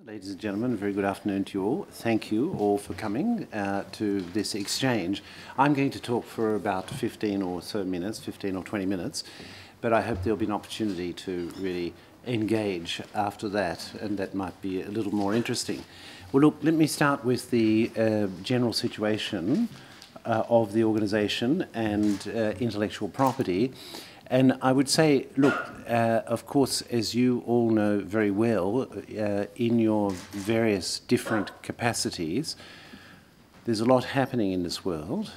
Ladies and gentlemen, a very good afternoon to you all. Thank you all for coming to this exchange. I'm going to talk for about 15 or so minutes, 15 or 20 minutes, but I hope there'll be an opportunity to really engage after that, and that might be a little more interesting. Well, look, let me start with the general situation of the organisation and intellectual property. And I would say, look, of course, as you all know very well, in your various different capacities, there's a lot happening in this world.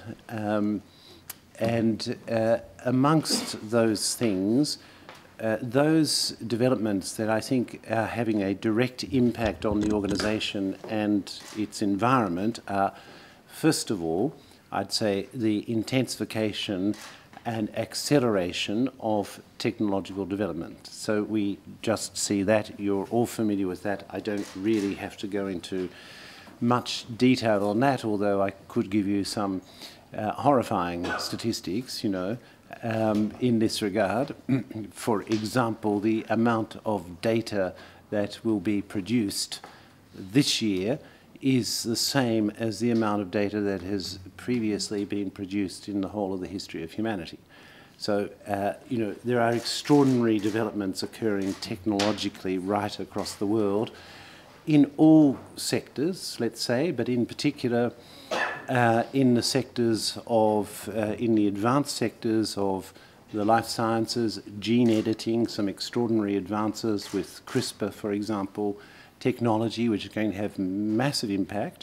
And amongst those things, those developments that I think are having a direct impact on the organisation and its environment are, first of all, I'd say the intensification and acceleration of technological development. So we just see that. You're all familiar with that. I don't really have to go into much detail on that, although I could give you some horrifying statistics, you know, in this regard. For example, the amount of data that will be produced this year is the same as the amount of data that has previously been produced in the whole of the history of humanity. So, you know, there are extraordinary developments occurring technologically right across the world in all sectors, let's say, but in particular in the sectors of, in the advanced sectors of the life sciences, gene editing, some extraordinary advances with CRISPR, for example, technology, which is going to have massive impact.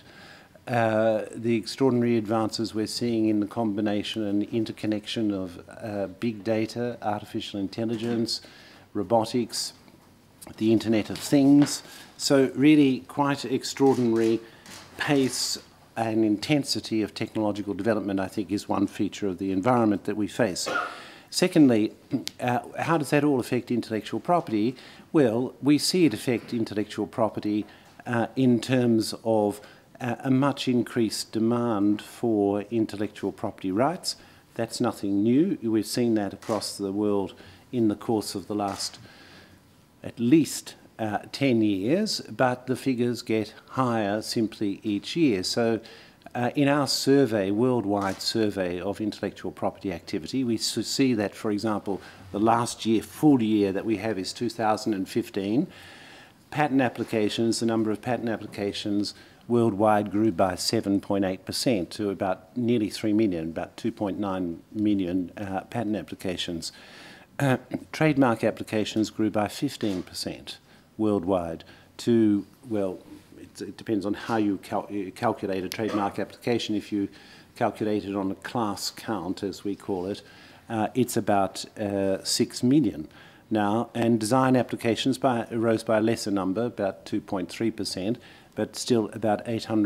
The extraordinary advances we're seeing in the combination and interconnection of big data, artificial intelligence, robotics, the Internet of Things. So really quite extraordinary pace and intensity of technological development, I think, is one feature of the environment that we face. Secondly, how does that all affect intellectual property? Well, we see it affect intellectual property in terms of a much increased demand for intellectual property rights. That's nothing new. We've seen that across the world in the course of the last at least 10 years, but the figures get higher simply each year. So in our survey, worldwide survey of intellectual property activity, we see that, for example, the last year, full year that we have is 2015. Patent applications, the number of patent applications worldwide grew by 7.8% to about nearly 3 million, about 2.9 million patent applications. Trademark applications grew by 15% worldwide to, well, it depends on how you calculate a trademark application. If you calculate it on a class count, as we call it, it's about 6 million now. And design applications rose by a lesser number, about 2.3%, but still about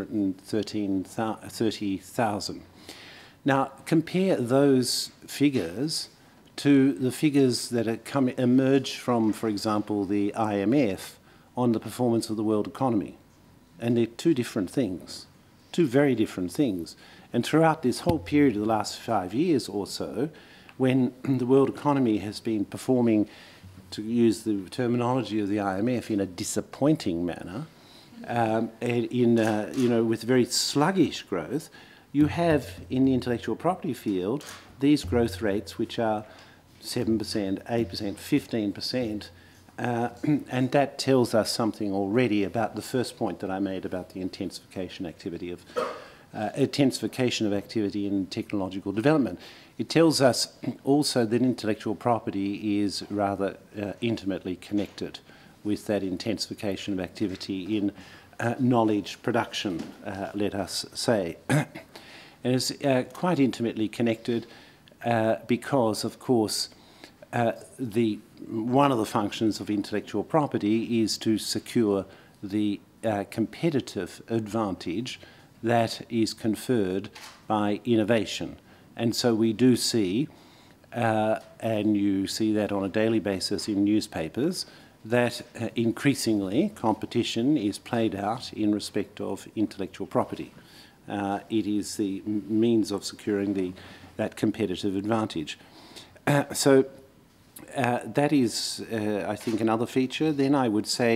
830,000. Now, compare those figures to the figures that emerge from, for example, the IMF on the performance of the world economy. And they're two different things, two very different things. And throughout this whole period of the last 5 years or so, when the world economy has been performing, to use the terminology of the IMF, in a disappointing manner, you know, with very sluggish growth, you have in the intellectual property field these growth rates which are 7%, 8%, 15%, and that tells us something already about the first point that I made about the intensification activity of activity in technological development. It tells us also that intellectual property is rather intimately connected with that intensification of activity in knowledge production, let us say. And it's quite intimately connected because, of course, one of the functions of intellectual property is to secure the competitive advantage that is conferred by innovation. And so we do see, and you see that on a daily basis in newspapers, that increasingly competition is played out in respect of intellectual property. It is the means of securing that competitive advantage. So that is, I think, another feature. Then I would say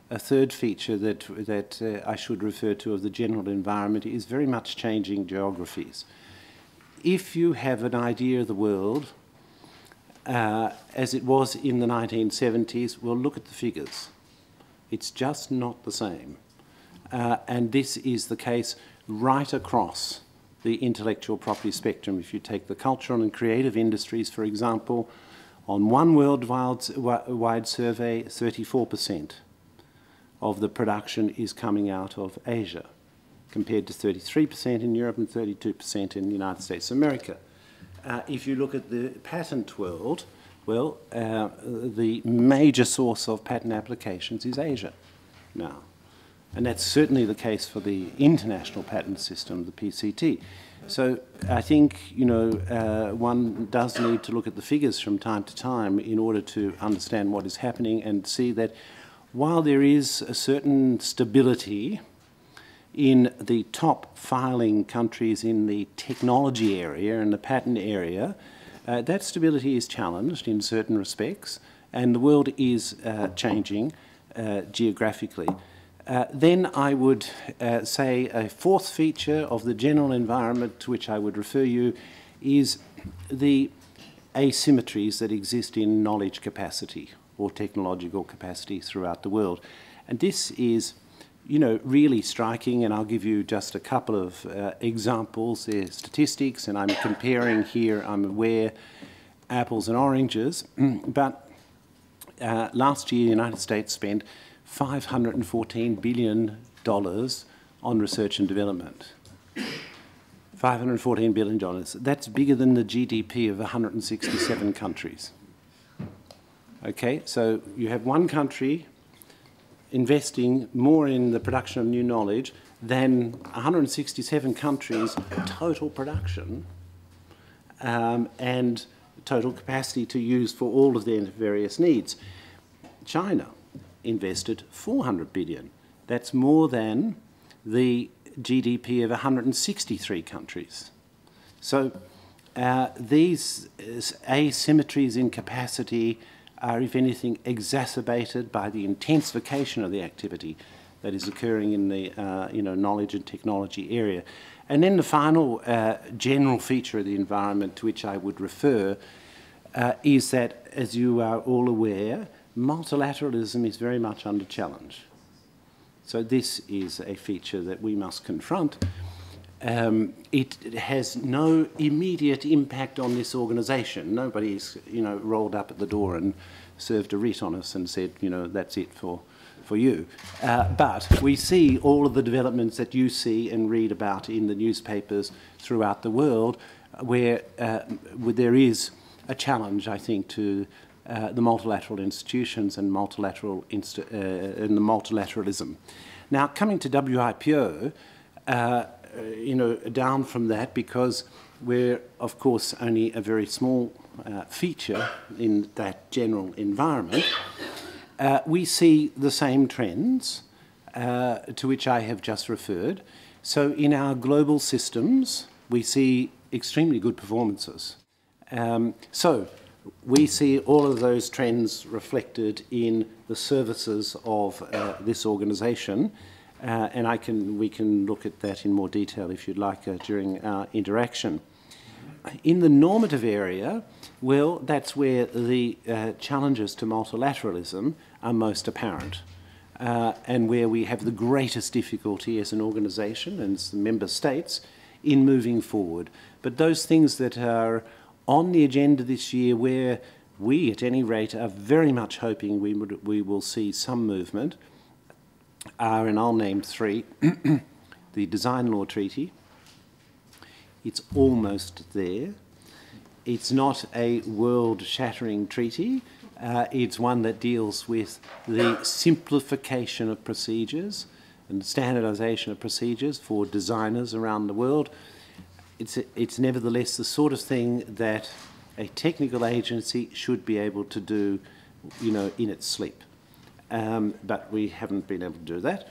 a third feature that I should refer to of the general environment is very much changing geographies. If you have an idea of the world as it was in the 1970s, well, look at the figures. It's just not the same. And this is the case right across the intellectual property spectrum. If you take the cultural and creative industries, for example, on one worldwide survey, 34% of the production is coming out of Asia, compared to 33% in Europe and 32% in the United States of America. If you look at the patent world, well, the major source of patent applications is Asia now. And that's certainly the case for the international patent system, the PCT. So I think, you know, one does need to look at the figures from time to time in order to understand what is happening and see that while there is a certain stability in the top filing countries in the technology area and the patent area, that stability is challenged in certain respects, and the world is changing geographically. Then I would say a fourth feature of the general environment to which I would refer you is the asymmetries that exist in knowledge capacity or technological capacity throughout the world. And this is, you know, really striking, and I'll give you just a couple of examples. They're statistics, and I'm comparing here, I'm aware, apples and oranges, but last year the United States spent $514 billion on research and development. $514 billion. That's bigger than the GDP of 167 countries. Okay, so you have one country investing more in the production of new knowledge than 167 countries' total production and total capacity to use for all of their various needs. China invested $400 billion. That's more than the GDP of 163 countries. So these asymmetries in capacity are, if anything, exacerbated by the intensification of the activity that is occurring in the knowledge and technology area. And then the final general feature of the environment to which I would refer is that, as you are all aware, multilateralism is very much under challenge. So this is a feature that we must confront. It has no immediate impact on this organisation. Nobody's, rolled up at the door and served a writ on us and said, that's it for you. But we see all of the developments that you see and read about in the newspapers throughout the world, where there is a challenge, I think, to the multilateral institutions and and the multilateralism. Now, coming to WIPO, down from that, because we're, of course, only a very small feature in that general environment, we see the same trends to which I have just referred. So in our global systems, we see extremely good performances. So we see all of those trends reflected in the services of this organisation, and we can look at that in more detail if you'd like during our interaction. In the normative area, well, that's where the challenges to multilateralism are most apparent, and where we have the greatest difficulty as an organisation and as the member states in moving forward. But those things that are on the agenda this year, where we, at any rate, are very much hoping we will see some movement, are, and I'll name three, the Design Law Treaty. It's almost there. It's not a world-shattering treaty. It's one that deals with the simplification of procedures and standardisation of procedures for designers around the world. It's nevertheless the sort of thing that a technical agency should be able to do, in its sleep. But we haven't been able to do that.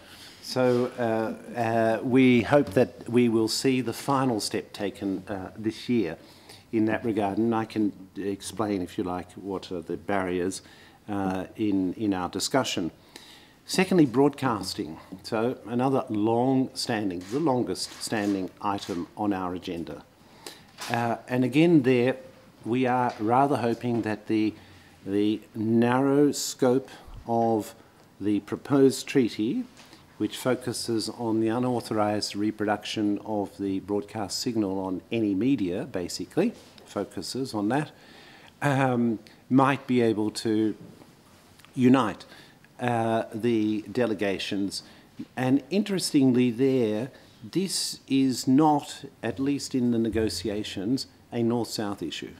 So we hope that we will see the final step taken this year in that regard. And I can explain, if you like, what are the barriers in our discussion. Secondly, broadcasting. So another long-standing, the longest-standing item on our agenda. And again there, we are rather hoping that the narrow scope of the proposed treaty, which focuses on the unauthorised reproduction of the broadcast signal on any media, basically, focuses on that, might be able to unite the delegations. And interestingly there, this is not, at least in the negotiations, a north-south issue.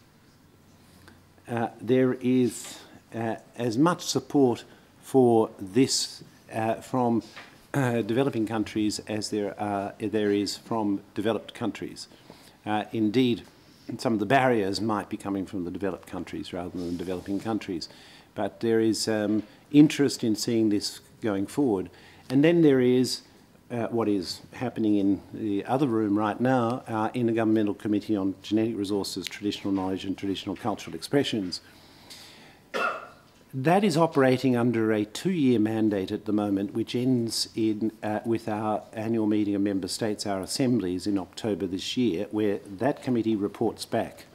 There is as much support for this from developing countries as there is from developed countries. Indeed, some of the barriers might be coming from the developed countries rather than developing countries. But there is interest in seeing this going forward. And then there is what is happening in the other room right now, our Intergovernmental Committee on Genetic Resources, Traditional Knowledge and Traditional Cultural Expressions. That is operating under a 2-year mandate at the moment, which ends in, with our annual meeting of member states, our assemblies, in October this year, where that committee reports back.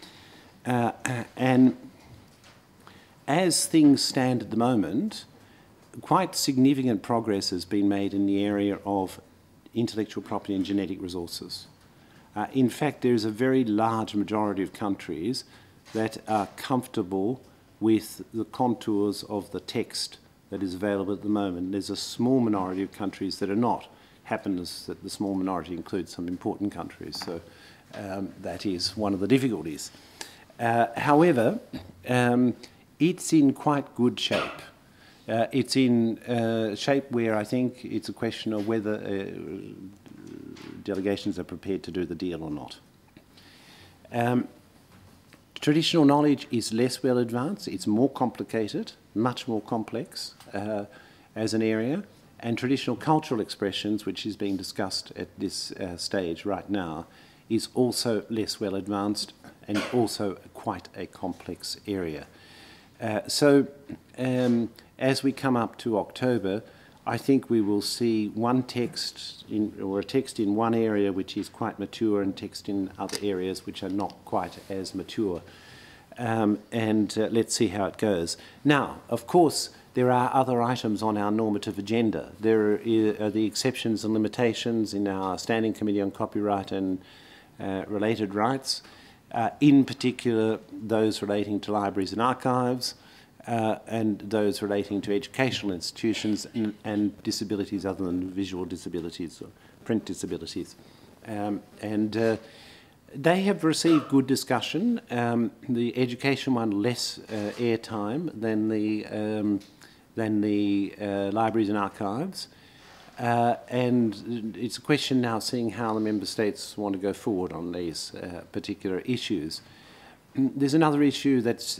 And as things stand at the moment, quite significant progress has been made in the area of intellectual property and genetic resources. In fact, there is a very large majority of countries that are comfortable with the contours of the text that is available at the moment. There's a small minority of countries that are not. Happens that the small minority includes some important countries, so that is one of the difficulties. However, it's in quite good shape. It's in shape where I think it's a question of whether delegations are prepared to do the deal or not. Traditional knowledge is less well advanced. It's more complicated, much more complex as an area. And traditional cultural expressions, which is being discussed at this stage right now, is also less well advanced and also quite a complex area. So as we come up to October, I think we will see one text, or a text in one area which is quite mature and text in other areas which are not quite as mature. Let's see how it goes. Now, of course, there are other items on our normative agenda. There are the exceptions and limitations in our Standing Committee on Copyright and Related Rights, in particular those relating to libraries and archives, and those relating to educational institutions and disabilities other than visual disabilities or print disabilities. They have received good discussion. The education one less airtime than the libraries and archives. And it's a question now seeing how the member states want to go forward on these particular issues. There's another issue that's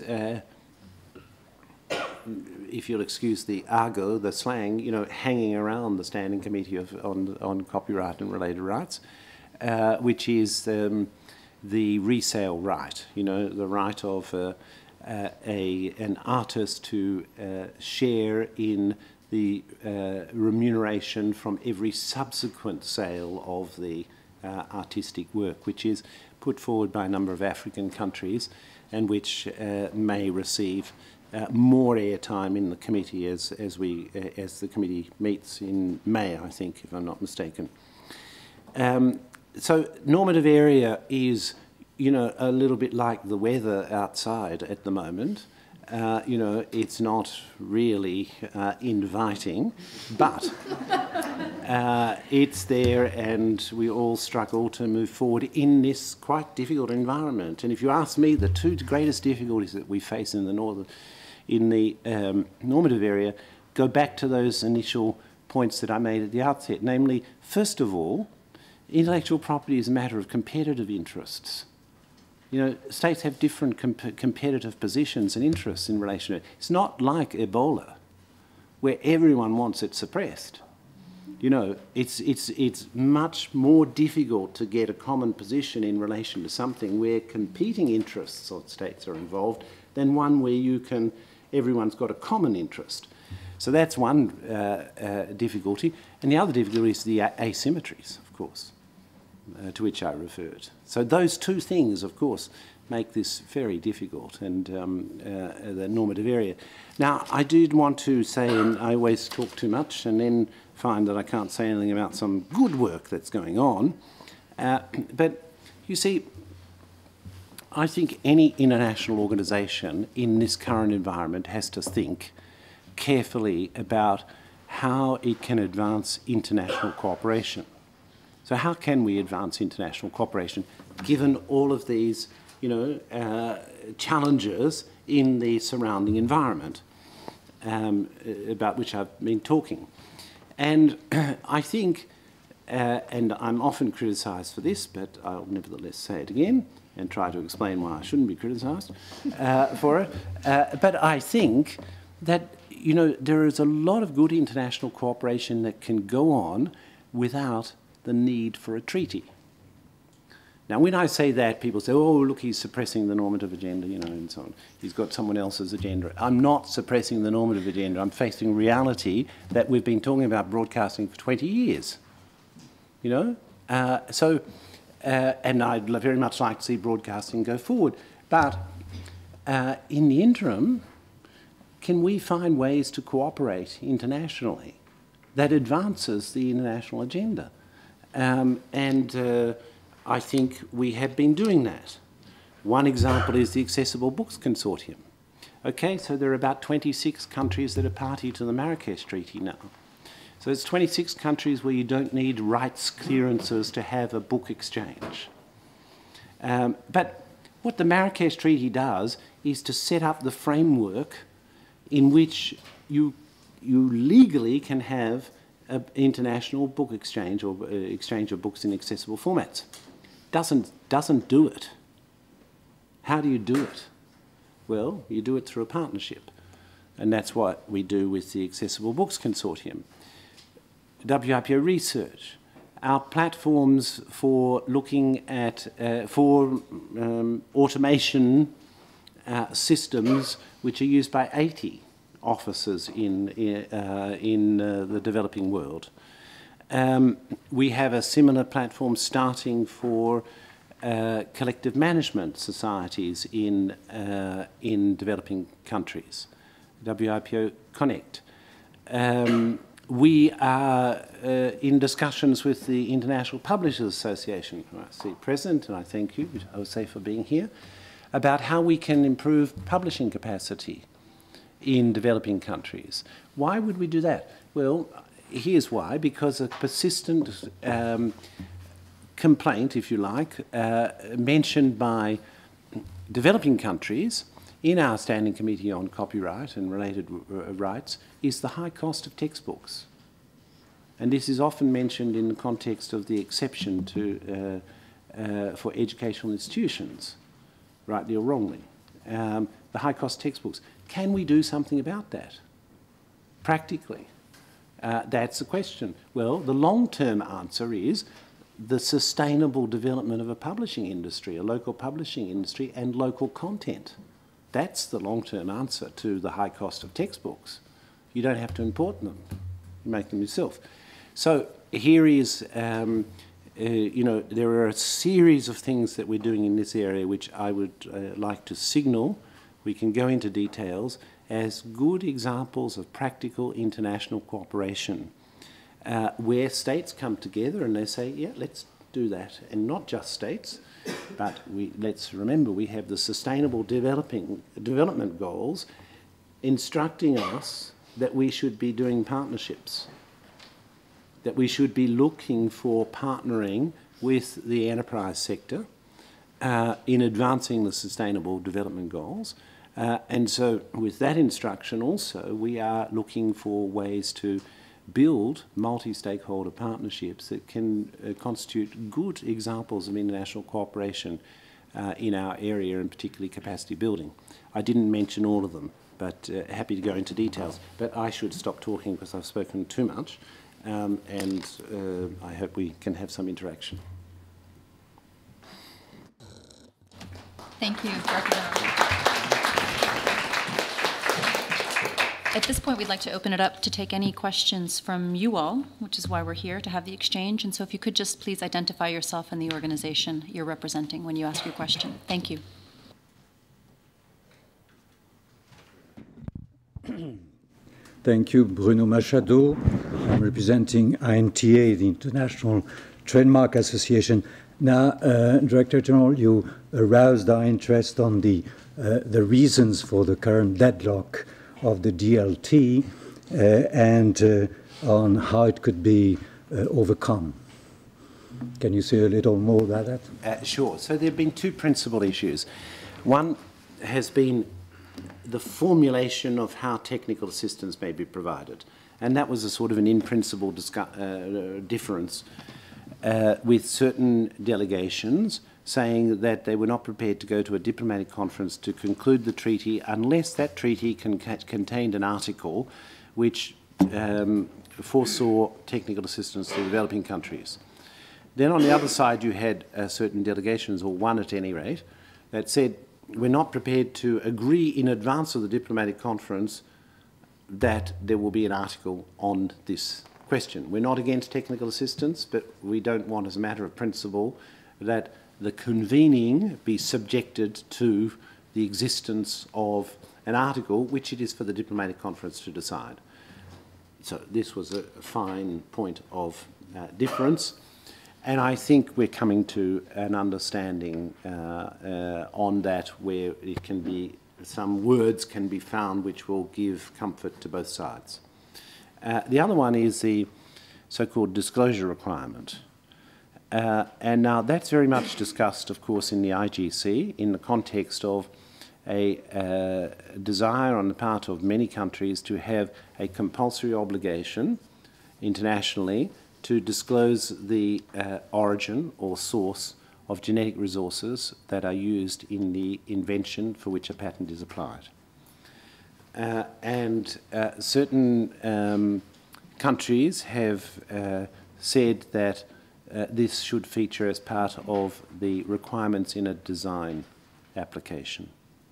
if you'll excuse the argot, the slang, you know, hanging around the Standing Committee on Copyright and Related Rights, which is the resale right, you know, the right of an artist to share in the remuneration from every subsequent sale of the artistic work, which is put forward by a number of African countries and which may receive more airtime in the committee as the committee meets in May, I think, if I'm not mistaken. So normative area is, you know, a little bit like the weather outside at the moment. You know, it's not really inviting, but it's there, and we all struggle to move forward in this quite difficult environment. And if you ask me, the two greatest difficulties that we face in the normative area go back to those initial points that I made at the outset. Namely, first of all, intellectual property is a matter of competitive interests. You know, states have different competitive positions and interests in relation to it. It's not like Ebola, where everyone wants it suppressed. You know, it's much more difficult to get a common position in relation to something where competing interests of states are involved than one where everyone's got a common interest. So that's one difficulty. And the other difficulty is the asymmetries, of course, to which I referred. So those two things, of course, make this very difficult, and the normative area. Now, I did want to say, and I always talk too much and then find that I can't say anything about some good work that's going on, but you see, I think any international organisation in this current environment has to think carefully about how it can advance international cooperation. So how can we advance international cooperation given all of these, you know, challenges in the surrounding environment about which I've been talking? And I think, and I'm often criticised for this, but I'll nevertheless say it again and try to explain why I shouldn't be criticised for it. But I think that, you know, there is a lot of good international cooperation that can go on without the need for a treaty. Now, when I say that, people say, oh, look, he's suppressing the normative agenda, you know, and so on. He's got someone else's agenda. I'm not suppressing the normative agenda. I'm facing reality that we've been talking about broadcasting for 20 years, you know. And I'd very much like to see broadcasting go forward. But in the interim, can we find ways to cooperate internationally that advances the international agenda? I think we have been doing that. One example is the Accessible Books Consortium. Okay, so there are about 26 countries that are party to the Marrakesh Treaty now. So it's 26 countries where you don't need rights clearances to have a book exchange. But what the Marrakesh Treaty does is to set up the framework in which you legally can have an international book exchange or exchange of books in accessible formats. Doesn't do it. How do you do it? Well, you do it through a partnership. And that's what we do with the Accessible Books Consortium. WIPO Research, our platforms for looking at, automation systems which are used by 80 offices in the developing world. We have a similar platform starting for collective management societies in developing countries, WIPO Connect. We are in discussions with the International Publishers Association, who I see present, and I thank you, I would say, for being here, about how we can improve publishing capacity in developing countries. Why would we do that? Well, here's why. Because a persistent complaint, if you like, mentioned by developing countries in our Standing Committee on Copyright and Related Rights is the high cost of textbooks. And this is often mentioned in the context of the exception to, for educational institutions, rightly or wrongly. The high cost textbooks. Can we do something about that? Practically. That's the question. Well, the long-term answer is the sustainable development of a publishing industry, a local publishing industry, and local content. That's the long-term answer to the high cost of textbooks. You don't have to import them. You make them yourself. So here is, you know, there are a series of things that we're doing in this area which I would like to signal. We can go into details as good examples of practical international cooperation where states come together and they say, yeah, let's do that. And not just states, but let's remember we have the Sustainable Development Goals instructing us that we should be doing partnerships, that we should be looking for partnering with the enterprise sector in advancing the Sustainable Development Goals. And so with that instruction also, we are looking for ways to build multi-stakeholder partnerships that can constitute good examples of international cooperation in our area, and particularly capacity building. I didn't mention all of them, but happy to go into details. But I should stop talking because I've spoken too much, and I hope we can have some interaction. Thank you, Dr. Brown. At this point, we'd like to open it up to take any questions from you all, which is why we're here, to have the exchange. And so if you could just please identify yourself and the organization you're representing when you ask your question. Thank you. Thank you, Bruno Machado. I'm representing INTA, the International Trademark Association. Now, Director General, you aroused our interest on the reasons for the current deadlock of the DLT and on how it could be overcome. Can you say a little more about that? Sure. So there have been two principal issues. One has been the formulation of how technical assistance may be provided. And that was a sort of an in-principle difference with certain delegations saying that they were not prepared to go to a diplomatic conference to conclude the treaty unless that treaty contained an article which foresaw technical assistance to developing countries. Then on the other side you had certain delegations, or one at any rate, that said we're not prepared to agree in advance of the diplomatic conference that there will be an article on this question. We're not against technical assistance, but we don't want, as a matter of principle, that the convening be subjected to the existence of an article which it is for the diplomatic conference to decide. So this was a fine point of difference. And I think we're coming to an understanding on that where it can be, some words can be found which will give comfort to both sides. The other one is the so-called disclosure requirement. And now that's very much discussed, of course, in the IGC in the context of a desire on the part of many countries to have a compulsory obligation internationally to disclose the origin or source of genetic resources that are used in the invention for which a patent is applied. Certain countries have said that this should feature as part of the requirements in a design application.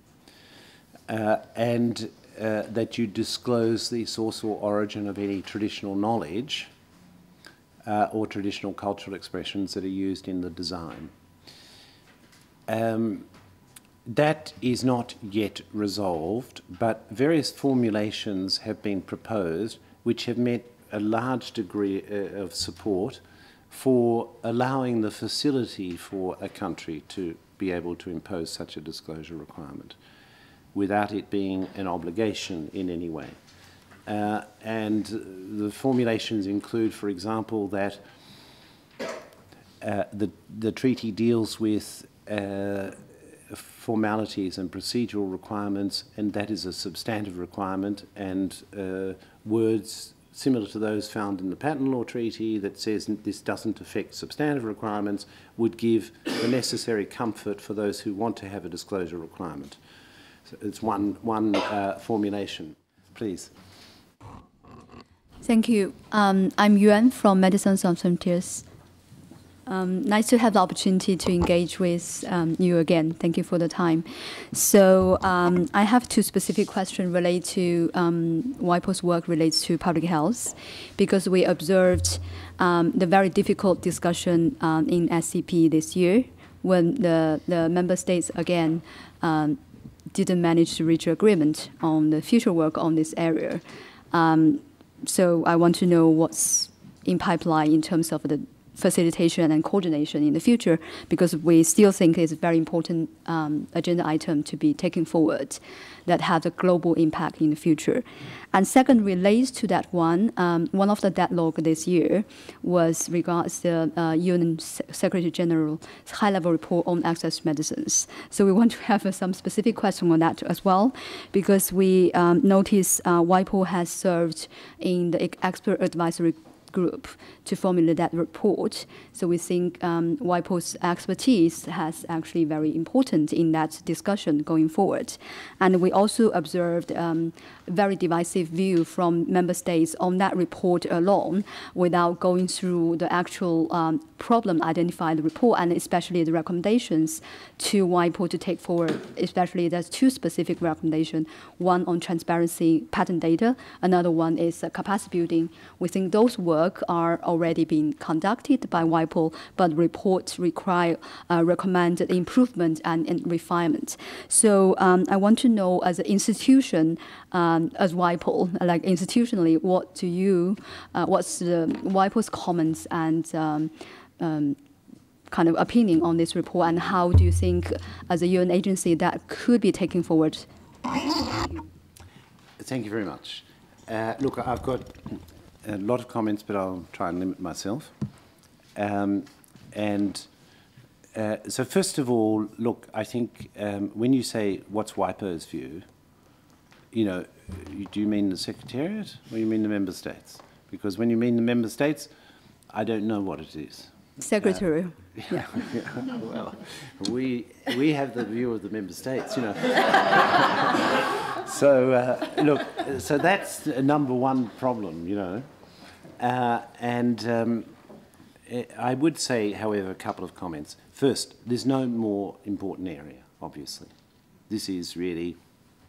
That you disclose the source or origin of any traditional knowledge or traditional cultural expressions that are used in the design. That is not yet resolved, but various formulations have been proposed which have met a large degree of support for allowing the facility for a country to be able to impose such a disclosure requirement without it being an obligation in any way. And the formulations include, for example, that the treaty deals with formalities and procedural requirements, and that is a substantive requirement, and words similar to those found in the patent law treaty that says this doesn't affect substantive requirements would give the necessary comfort for those who want to have a disclosure requirement. So it's one formulation. Please. Thank you. I'm Yuan from Medicine Sans Frontiers. Nice to have the opportunity to engage with you again. Thank you for the time. So I have two specific questions related to WIPO's work relates to public health, because we observed the very difficult discussion in SCP this year when the member states again didn't manage to reach agreement on the future work on this area. So I want to know what's in pipeline in terms of the facilitation and coordination in the future, because we still think it's a very important agenda item to be taken forward that has a global impact in the future. And second relates to that one. One of the deadlock this year was regards the UN Secretary General's high-level report on access to medicines. So we want to have some specific question on that as well, because we notice WIPO has served in the expert advisory group to formulate that report. So we think WIPO's expertise has actually very important in that discussion going forward. And we also observed very divisive view from member states on that report alone without going through the actual problem identified report and especially the recommendations to WIPO to take forward. Especially there's two specific recommendations, one on transparency patent data, another one is capacity building. We think those work are already being conducted by WIPO, but reports require recommended improvement and refinement. So I want to know, as an institution, as WIPO, like institutionally, what do you, what's the WIPO's comments and kind of opinion on this report, and how do you think, as a UN agency, that could be taken forward? Thank you very much. Look, I've got a lot of comments, but I'll try and limit myself. So first of all, look, I think when you say what's WIPO's view, you know, do you mean the Secretariat or you mean the Member States? Because when you mean the Member States, I don't know what it is. Secretary. Yeah. Well, we have the view of the Member States, you know. So look, so that's a number one problem, you know. I would say, however, a couple of comments. First, there's no more important area, obviously. This is really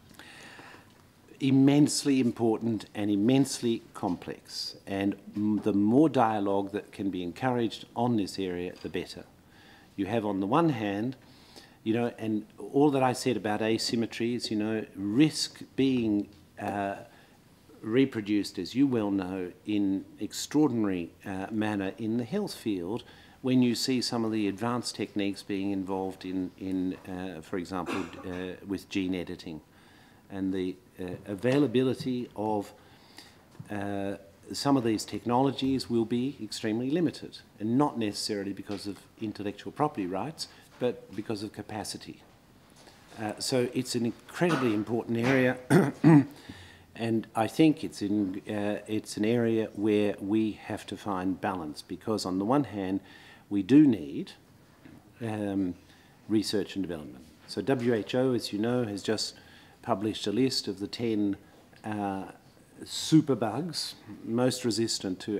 immensely important and immensely complex, and the more dialogue that can be encouraged on this area, the better. You have, on the one hand, you know, and all that I said about asymmetries, you know, risk being reproduced, as you well know, in extraordinary manner in the health field when you see some of the advanced techniques being involved in for example, with gene editing. And the availability of some of these technologies will be extremely limited, and not necessarily because of intellectual property rights, but because of capacity. So it's an incredibly important area, and I think it's an area where we have to find balance, because on the one hand, we do need research and development. So WHO, as you know, has just published a list of the 10 superbugs most resistant to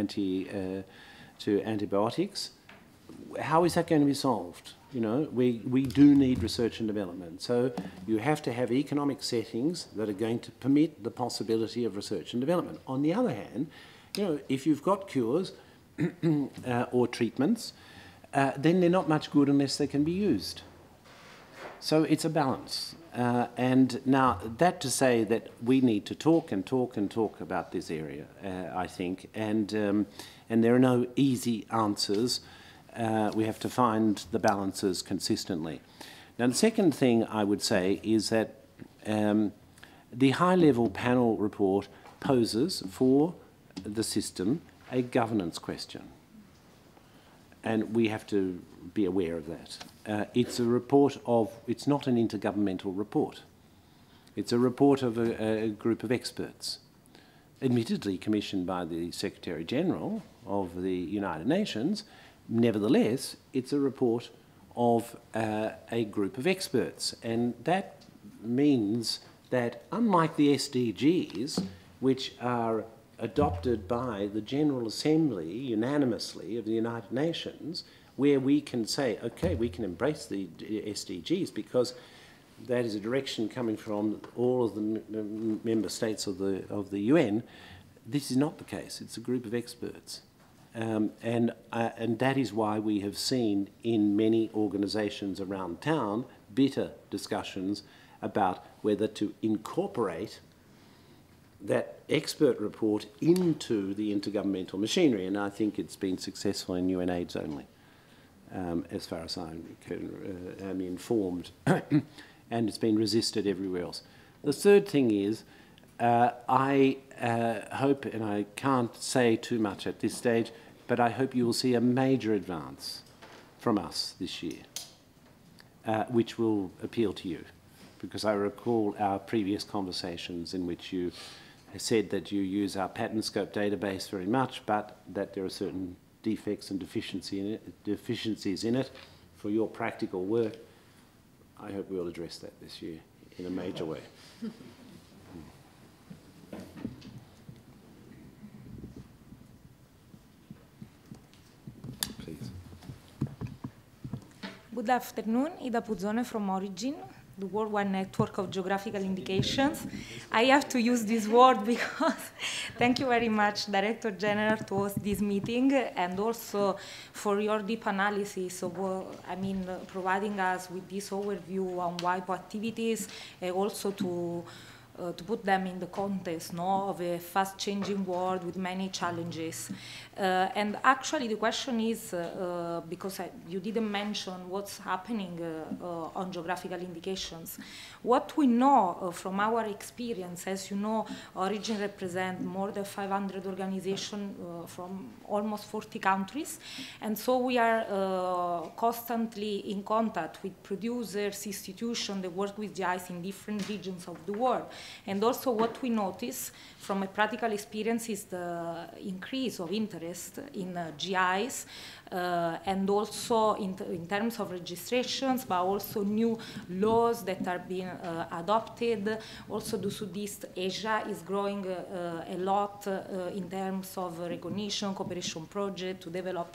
antibiotics. How is that going to be solved? You know, we do need research and development. So you have to have economic settings that are going to permit the possibility of research and development. On the other hand, you know, if you've got cures or treatments, then they're not much good unless they can be used. So it's a balance. And now, that to say that we need to talk and talk and talk about this area, I think, and there are no easy answers. We have to find the balances consistently. Now, the second thing I would say is that the high-level panel report poses for the system a governance question. And we have to be aware of that. It's a report of, it's not an intergovernmental report. It's a report of a group of experts, admittedly commissioned by the Secretary-General of the United Nations. Nevertheless, it's a report of a group of experts. And that means that, unlike the SDGs, which are adopted by the General Assembly unanimously of the United Nations, where we can say, okay, we can embrace the SDGs because that is a direction coming from all of the member states of the UN. This is not the case. It's a group of experts. And that is why we have seen in many organisations around town bitter discussions about whether to incorporate that expert report into the intergovernmental machinery, and I think it's been successful in UNAIDS only, as far as I'm informed, and it's been resisted everywhere else. The third thing is, I hope, and I can't say too much at this stage, but I hope you will see a major advance from us this year, which will appeal to you, because I recall our previous conversations in which you said that you use our patent scope database very much, but that there are certain defects and deficiencies in it for your practical work. I hope we'll address that this year in a major way. Please. Good afternoon, Ida Puzzone from Origin, the Worldwide Network of Geographical Indications. I have to use this word because thank you very much, Director General, to host this meeting and also for your deep analysis of, providing us with this overview on WIPO activities and also to put them in the context of a fast-changing world with many challenges. And actually the question is, because you didn't mention what's happening on geographical indications. What we know from our experience, as you know, Origin represents more than 500 organizations from almost 40 countries. And so we are constantly in contact with producers, institutions that work with GIs in different regions of the world. And also what we notice from a practical experience is the increase of interest in GIs and also in terms of registrations, but also new laws that are being adopted. Also the Southeast Asia is growing a lot in terms of recognition, cooperation project to develop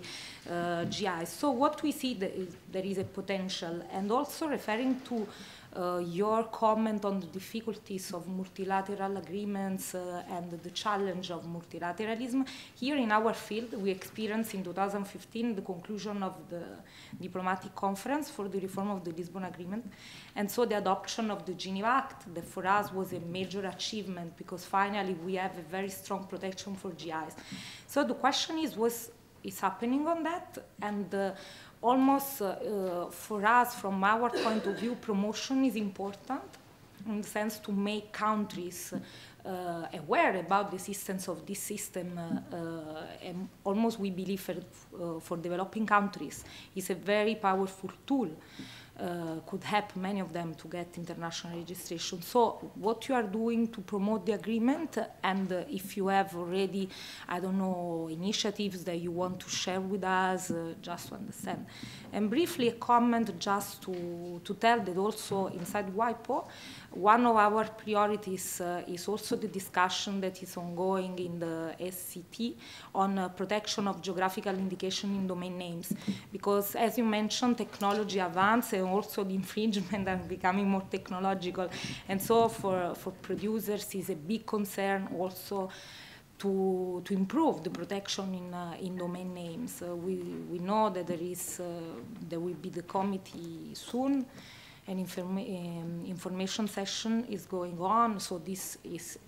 GIs. So what we see there is a potential, and also referring to your comment on the difficulties of multilateral agreements and the challenge of multilateralism. Here in our field, we experienced in 2015 the conclusion of the diplomatic conference for the reform of the Lisbon Agreement, and so the adoption of the Geneva Act, that for us was a major achievement because finally we have a very strong protection for GIs. So the question is, what is happening on that? And almost for us, from our point of view, promotion is important in the sense to make countries aware about the existence of this system. And almost we believe for developing countries is a very powerful tool. Could help many of them to get international registration. So what you are doing to promote the agreement, and if you have already, I don't know, initiatives that you want to share with us, just to understand. And briefly a comment just to tell that also inside WIPO, one of our priorities is also the discussion that is ongoing in the SCT on protection of geographical indication in domain names. Because as you mentioned, technology advances and also the infringement are becoming more technological. And so for producers is a big concern also to improve the protection in domain names. We know that there will be the committee soon. An information session is going on, so this is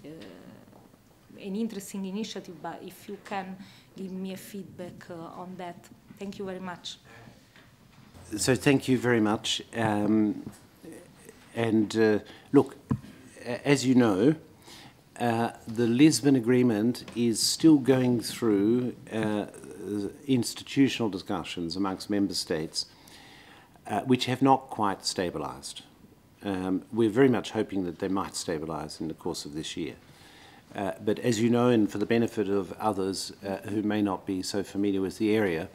an interesting initiative, but if you can give me a feedback on that. Thank you very much. So thank you very much. Look, as you know, the Lisbon Agreement is still going through institutional discussions amongst member states which have not quite stabilised. We're very much hoping that they might stabilise in the course of this year. But as you know, and for the benefit of others who may not be so familiar with the area,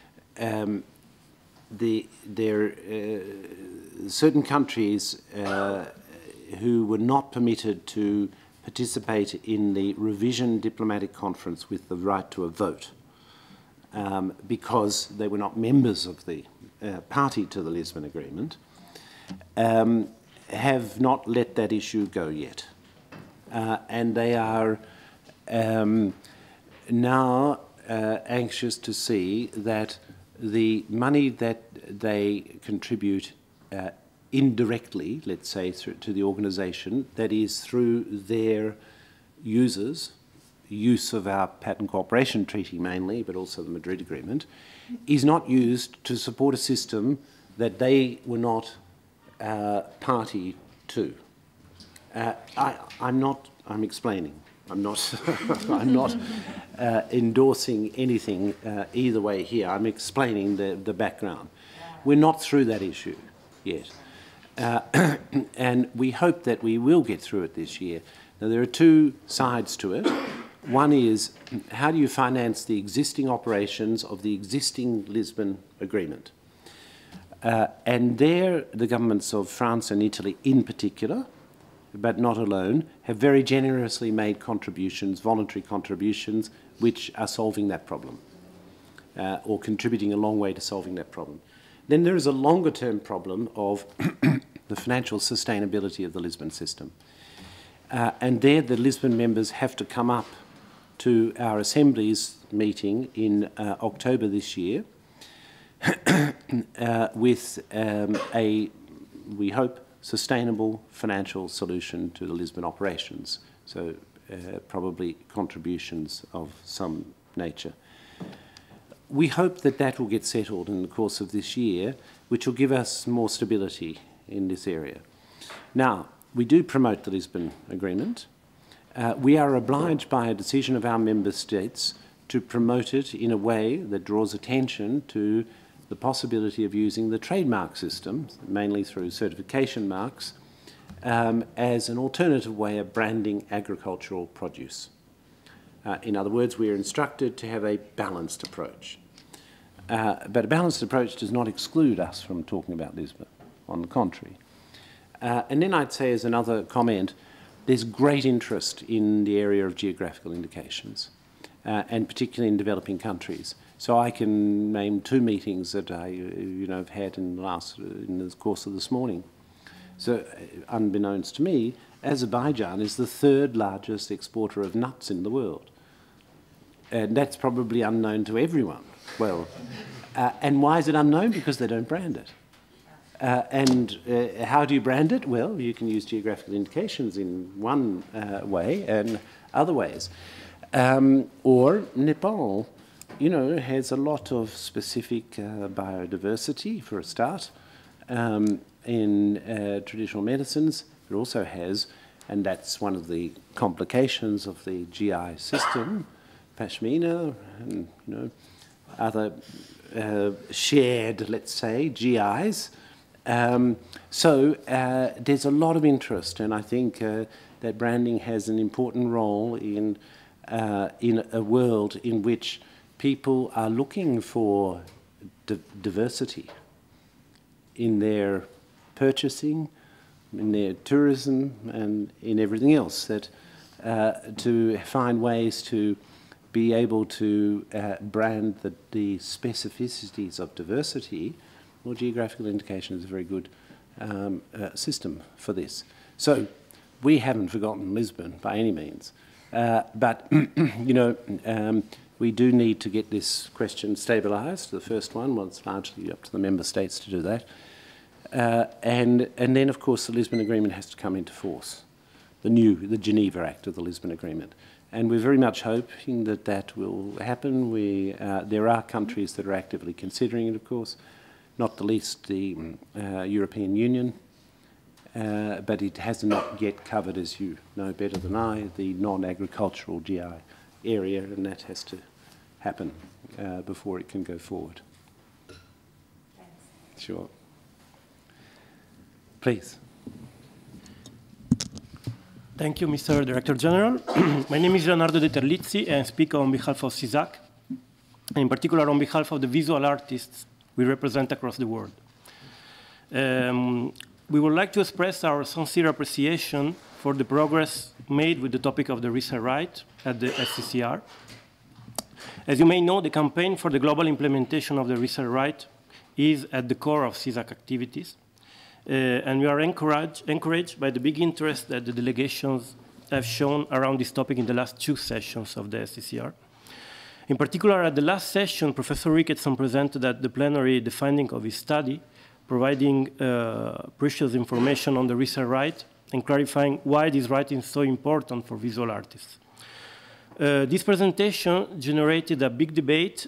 there are certain countries who were not permitted to participate in the revision diplomatic conference with the right to a vote because they were not members of the party to the Lisbon Agreement, have not let that issue go yet. And they are now anxious to see that the money that they contribute indirectly, let's say, to the organization, that is through their users, use of our Patent Cooperation Treaty mainly, but also the Madrid Agreement, is not used to support a system that they were not party to. I'm explaining. I'm not, I'm not endorsing anything either way here. I'm explaining the background. We're not through that issue yet. And we hope that we will get through it this year. Now, there are two sides to it. One is, how do you finance the existing operations of the existing Lisbon Agreement? And there, the governments of France and Italy in particular, but not alone, have very generously made contributions, voluntary contributions, which are solving that problem, or contributing a long way to solving that problem. Then there is a longer-term problem of the financial sustainability of the Lisbon system. And there, the Lisbon members have to come up to our Assembly's meeting in October this year with we hope, sustainable financial solution to the Lisbon operations. So probably contributions of some nature. We hope that that will get settled in the course of this year, which will give us more stability in this area. Now, we do promote the Lisbon Agreement. We are obliged by a decision of our member states to promote it in a way that draws attention to the possibility of using the trademark system, mainly through certification marks, as an alternative way of branding agricultural produce. In other words, we are instructed to have a balanced approach. But a balanced approach does not exclude us from talking about Lisbon, on the contrary. And then I'd say as another comment, there's great interest in the area of geographical indications, and particularly in developing countries. So I can name 2 meetings that I have had in the course of this morning. So unbeknownst to me, Azerbaijan is the 3rd largest exporter of nuts in the world. And that's probably unknown to everyone. Well, and why is it unknown? Because they don't brand it. How do you brand it? Well, you can use geographical indications in one way and other ways. Or Nepal, has a lot of specific biodiversity, for a start, in traditional medicines. It also has, and that's one of the complications of the GI system, Pashmina and other shared, let's say, GIs. So there's a lot of interest, and I think that branding has an important role in a world in which people are looking for diversity in their purchasing, in their tourism, and in everything else. That to find ways to be able to brand the specificities of diversity, well, geographical indication is a very good system for this. So we haven't forgotten Lisbon by any means, but we do need to get this question stabilised. The first one, well, it's largely up to the member states to do that. And then, of course, the Lisbon Agreement has to come into force, the Geneva Act of the Lisbon Agreement. And we're very much hoping that that will happen. There are countries that are actively considering it, of course, not the least the European Union, but it has not yet covered, as you know better than I, the non-agricultural GI area, and that has to happen before it can go forward. Thanks. Sure. Please. Thank you, Mr. Director General. My name is Leonardo De Terlizzi, and I speak on behalf of CISAC, and in particular on behalf of the visual artists we represent across the world. We would like to express our sincere appreciation for the progress made with the topic of the research right at the SCCR. As you may know, the campaign for the global implementation of the research right is at the core of CISAC activities. And we are encouraged by the big interest that the delegations have shown around this topic in the last 2 sessions of the SCCR. In particular, at the last session, Professor Ricketson presented at the plenary the finding of his study, providing precious information on the research right and clarifying why this right is so important for visual artists. This presentation generated a big debate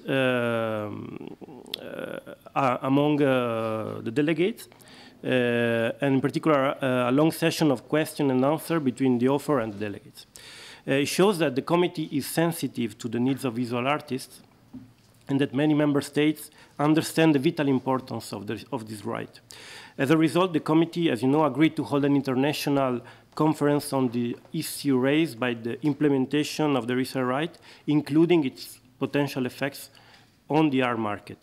among the delegates, and in particular, a long session of question and answer between the author and the delegates. It shows that the committee is sensitive to the needs of visual artists and that many member states understand the vital importance of this right. As a result, the committee, as you know, agreed to hold an international conference on the issue raised by the implementation of the resale right, including its potential effects on the art market.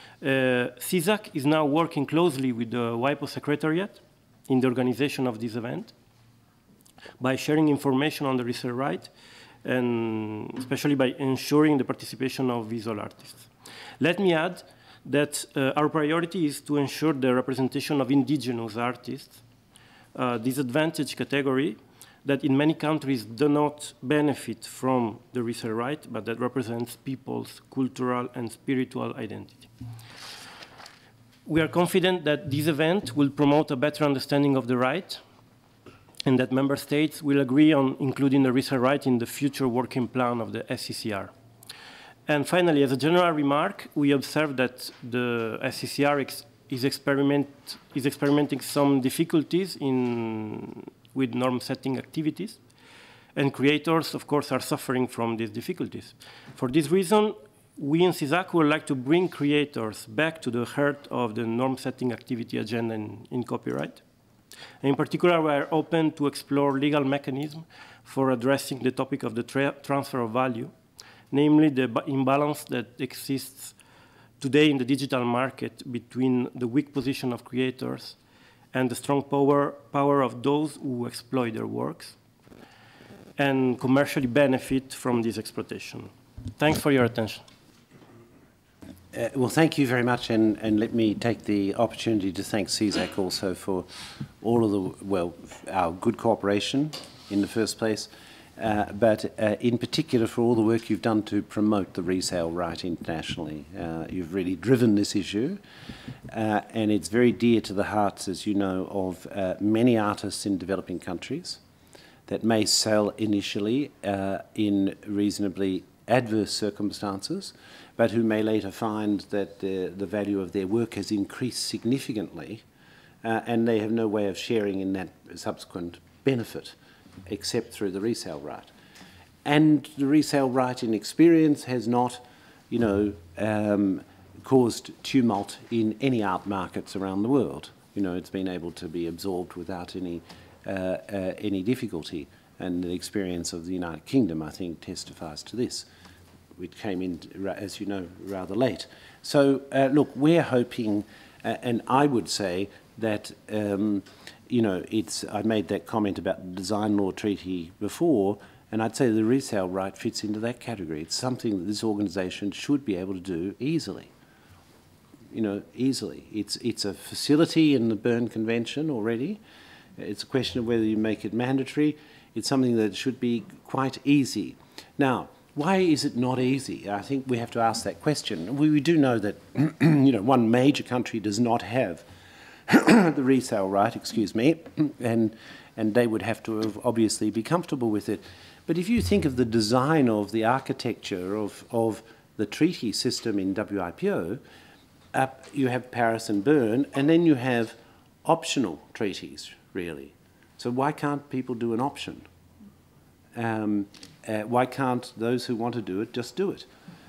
CISAC is now working closely with the WIPO Secretariat in the organization of this event by sharing information on the resale right, and especially by ensuring the participation of visual artists. Let me add that our priority is to ensure the representation of indigenous artists, disadvantaged category that in many countries do not benefit from the resale right, but that represents people's cultural and spiritual identity. We are confident that this event will promote a better understanding of the right, and that member states will agree on including the resale right in the future working plan of the SCCR. And finally, as a general remark, we observe that the SCCR is experimenting some difficulties with norm-setting activities, and creators, of course, are suffering from these difficulties. For this reason, we in CISAC would like to bring creators back to the heart of the norm-setting activity agenda in copyright. And in particular, we are open to explore legal mechanisms for addressing the topic of the transfer of value, namely the imbalance that exists today in the digital market between the weak position of creators and the strong power of those who exploit their works and commercially benefit from this exploitation. Thanks for your attention. Well, thank you very much, and let me take the opportunity to thank CISAC also for all of the, well, our good cooperation in the first place, but in particular for all the work you've done to promote the resale right internationally. You've really driven this issue, and it's very dear to the hearts, as you know, of many artists in developing countries that may sell initially in reasonably adverse circumstances, but who may later find that the value of their work has increased significantly, and they have no way of sharing in that subsequent benefit except through the resale right. And the resale right in experience has not, you know, caused tumult in any art markets around the world. You know, it's been able to be absorbed without any difficulty, and the experience of the United Kingdom, I think, testifies to this. It came in, as you know, rather late. So, look, we're hoping, and I would say that, you know, I made that comment about the design law treaty before, and I'd say the resale right fits into that category. It's something that this organisation should be able to do easily. You know, easily. It's a facility in the Berne Convention already. It's a question of whether you make it mandatory. It's something that should be quite easy. Now, why is it not easy? I think we have to ask that question. We do know that you know, one major country does not have the resale right, excuse me, and they would have to obviously be comfortable with it. But if you think of the design of the architecture of the treaty system in WIPO, you have Paris and Berne, and then you have optional treaties, really. So why can't people do an option? Why can't those who want to do it just do it?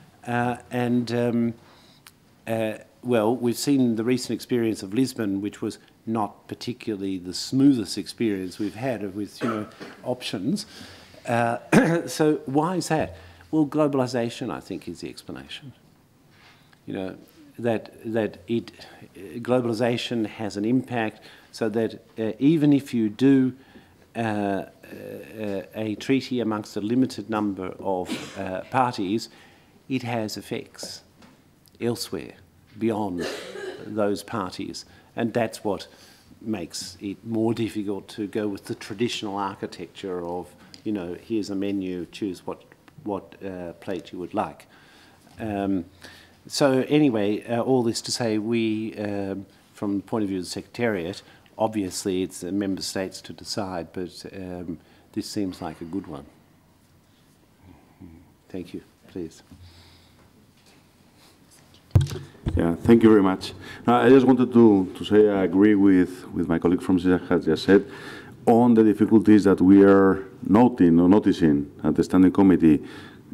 Well, we've seen the recent experience of Lisbon, which was not particularly the smoothest experience we've had with, you know, options. So why is that? Well, globalization, I think, is the explanation. You know, that globalization has an impact, so that even if you do a treaty amongst a limited number of parties, it has effects elsewhere beyond those parties, and that's what makes it more difficult to go with the traditional architecture of, you know, here's a menu, choose what plate you would like. So anyway, all this to say, we, from the point of view of the Secretariat, obviously it's the member states to decide, but this seems like a good one. Thank you. Please. Yeah, thank you very much. I just wanted to say I agree with my colleague from CISAC has just said on the difficulties that we are noticing at the Standing Committee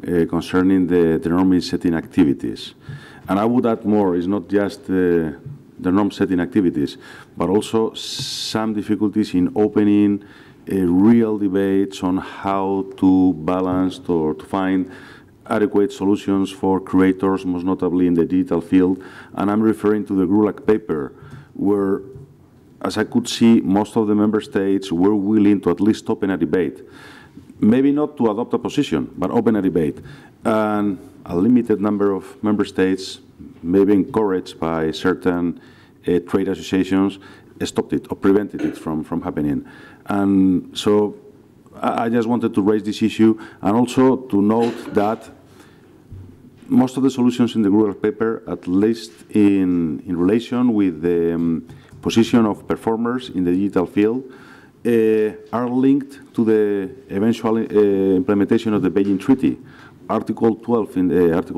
concerning the norm setting activities. And I would add more, it's not just the norm-setting activities, but also some difficulties in opening real debates on how to balance or to find adequate solutions for creators, most notably in the digital field. And I'm referring to the GRULAC paper, where, as I could see, most of the member states were willing to at least open a debate. Maybe not to adopt a position, but open a debate. And a limited number of member states, maybe encouraged by certain trade associations, stopped it or prevented it from happening. And so I just wanted to raise this issue, and also to note that most of the solutions in the GRULAC paper, at least in relation with the position of performers in the digital field, are linked to the eventual implementation of the Beijing Treaty. Article 10 in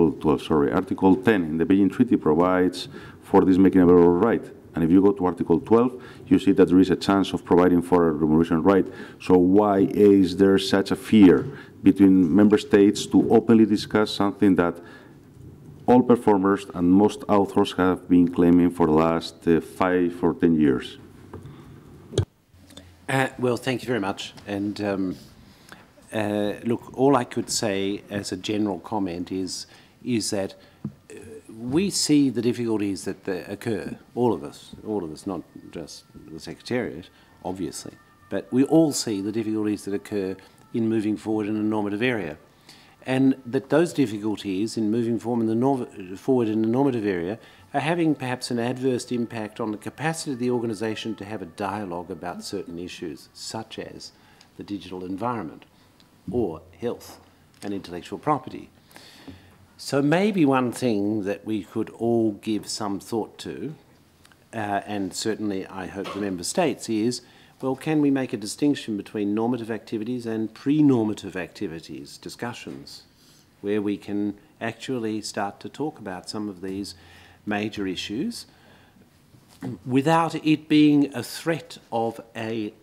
the Beijing Treaty provides for this making available right. And if you go to Article 12, you see that there is a chance of providing for a remuneration right. So why is there such a fear between member states to openly discuss something that all performers and most authors have been claiming for the last 5 or 10 years? Well, thank you very much. And look, all I could say as a general comment is that we see the difficulties that occur, all of us, not just the Secretariat, obviously, but we all see the difficulties that occur in moving forward in a normative area. And that those difficulties in moving forward in the normative area are having perhaps an adverse impact on the capacity of the organisation to have a dialogue about certain issues, such as the digital environment or health and intellectual property. So maybe one thing that we could all give some thought to, and certainly I hope the member states, is, well, can we make a distinction between normative activities and pre-normative activities, discussions, where we can actually start to talk about some of these major issues without it being a threat of a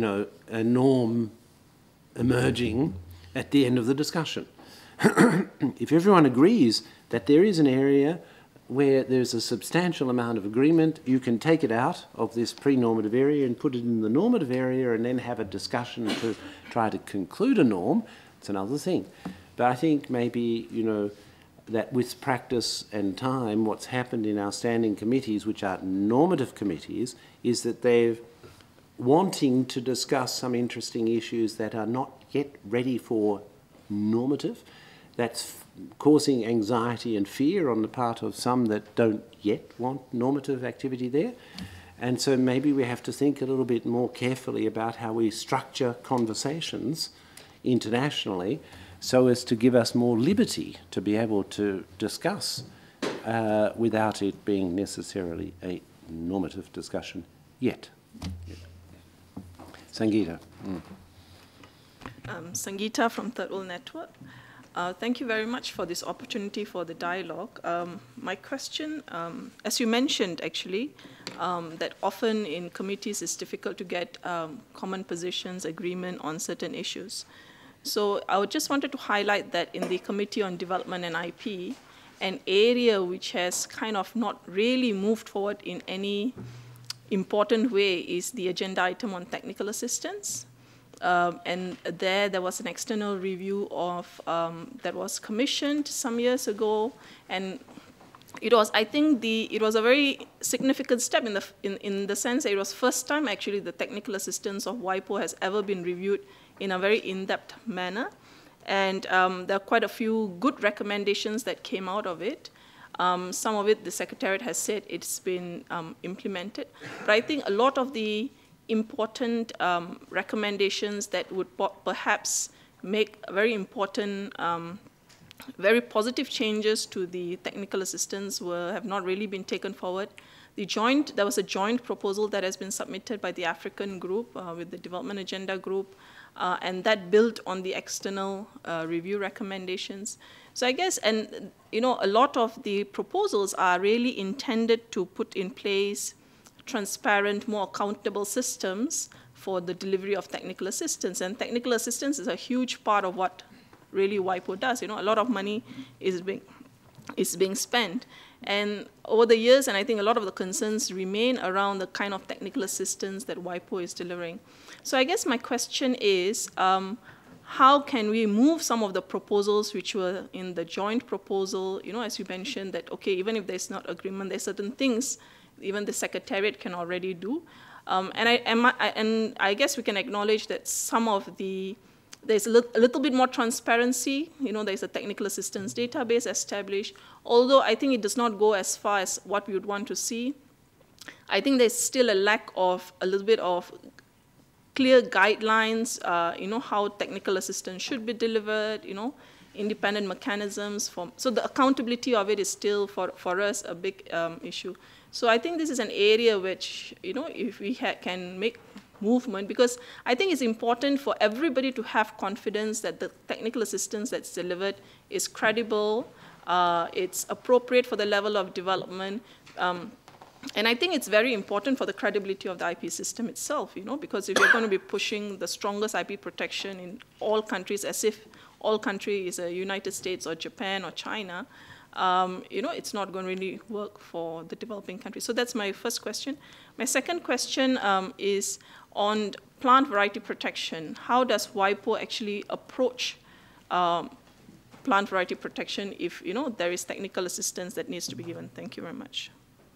norm emerging at the end of the discussion. If everyone agrees that there is an area where there's a substantial amount of agreement, you can take it out of this pre-normative area and put it in the normative area and then have a discussion to try to conclude a norm. It's another thing. But I think maybe, that with practice and time, what's happened in our standing committees, which are normative committees, is that they're wanting to discuss some interesting issues that are not yet ready for normative. That's causing anxiety and fear on the part of some that don't yet want normative activity there. And so maybe we have to think a little bit more carefully about how we structure conversations internationally so as to give us more liberty to be able to discuss without it being necessarily a normative discussion yet. Sangeeta. Sangeeta from Third World Network. Thank you very much for this opportunity for the dialogue. My question, as you mentioned actually, that often in committees it's difficult to get common positions, agreement on certain issues. So I just wanted to highlight that in the Committee on Development and IP, an area which has kind of not really moved forward in any important way is the agenda item on technical assistance. And there was an external review of that was commissioned some years ago, and it was, I think, it was a very significant step in the sense that it was first time actually the technical assistance of WIPO has ever been reviewed in a very in-depth manner, and there are quite a few good recommendations that came out of it. Some of it the Secretariat has said it's been implemented, but I think a lot of the important recommendations that would perhaps make very important, very positive changes to the technical assistance have not really been taken forward. There was a joint proposal that has been submitted by the African group with the Development Agenda group, and that built on the external review recommendations. So I guess, and a lot of the proposals are really intended to put in place transparent, more accountable systems for the delivery of technical assistance. And technical assistance is a huge part of what really WIPO does. A lot of money is being is being spent. And over the years, and I think a lot of the concerns remain around the kind of technical assistance that WIPO is delivering. So I guess my question is, how can we move some of the proposals which were in the joint proposal, as you mentioned that, okay, even if there's not agreement, there's certain things even the Secretariat can already do. And I guess we can acknowledge that some of there's a little bit more transparency. There's a technical assistance database established, although I think it does not go as far as what we would want to see. I think there's still a lack of a little bit of clear guidelines, how technical assistance should be delivered, independent mechanisms. So the accountability of it is still, for us, a big issue. So I think this is an area which, if we can make movement, because I think it's important for everybody to have confidence that the technical assistance that's delivered is credible, it's appropriate for the level of development, and I think it's very important for the credibility of the IP system itself, because if you're going to be pushing the strongest IP protection in all countries, as if all countries is United States or Japan or China, it's not going to really work for the developing countries. So that's my first question. My second question is on plant variety protection. How does WIPO actually approach plant variety protection if there is technical assistance that needs to be given? Thank you very much.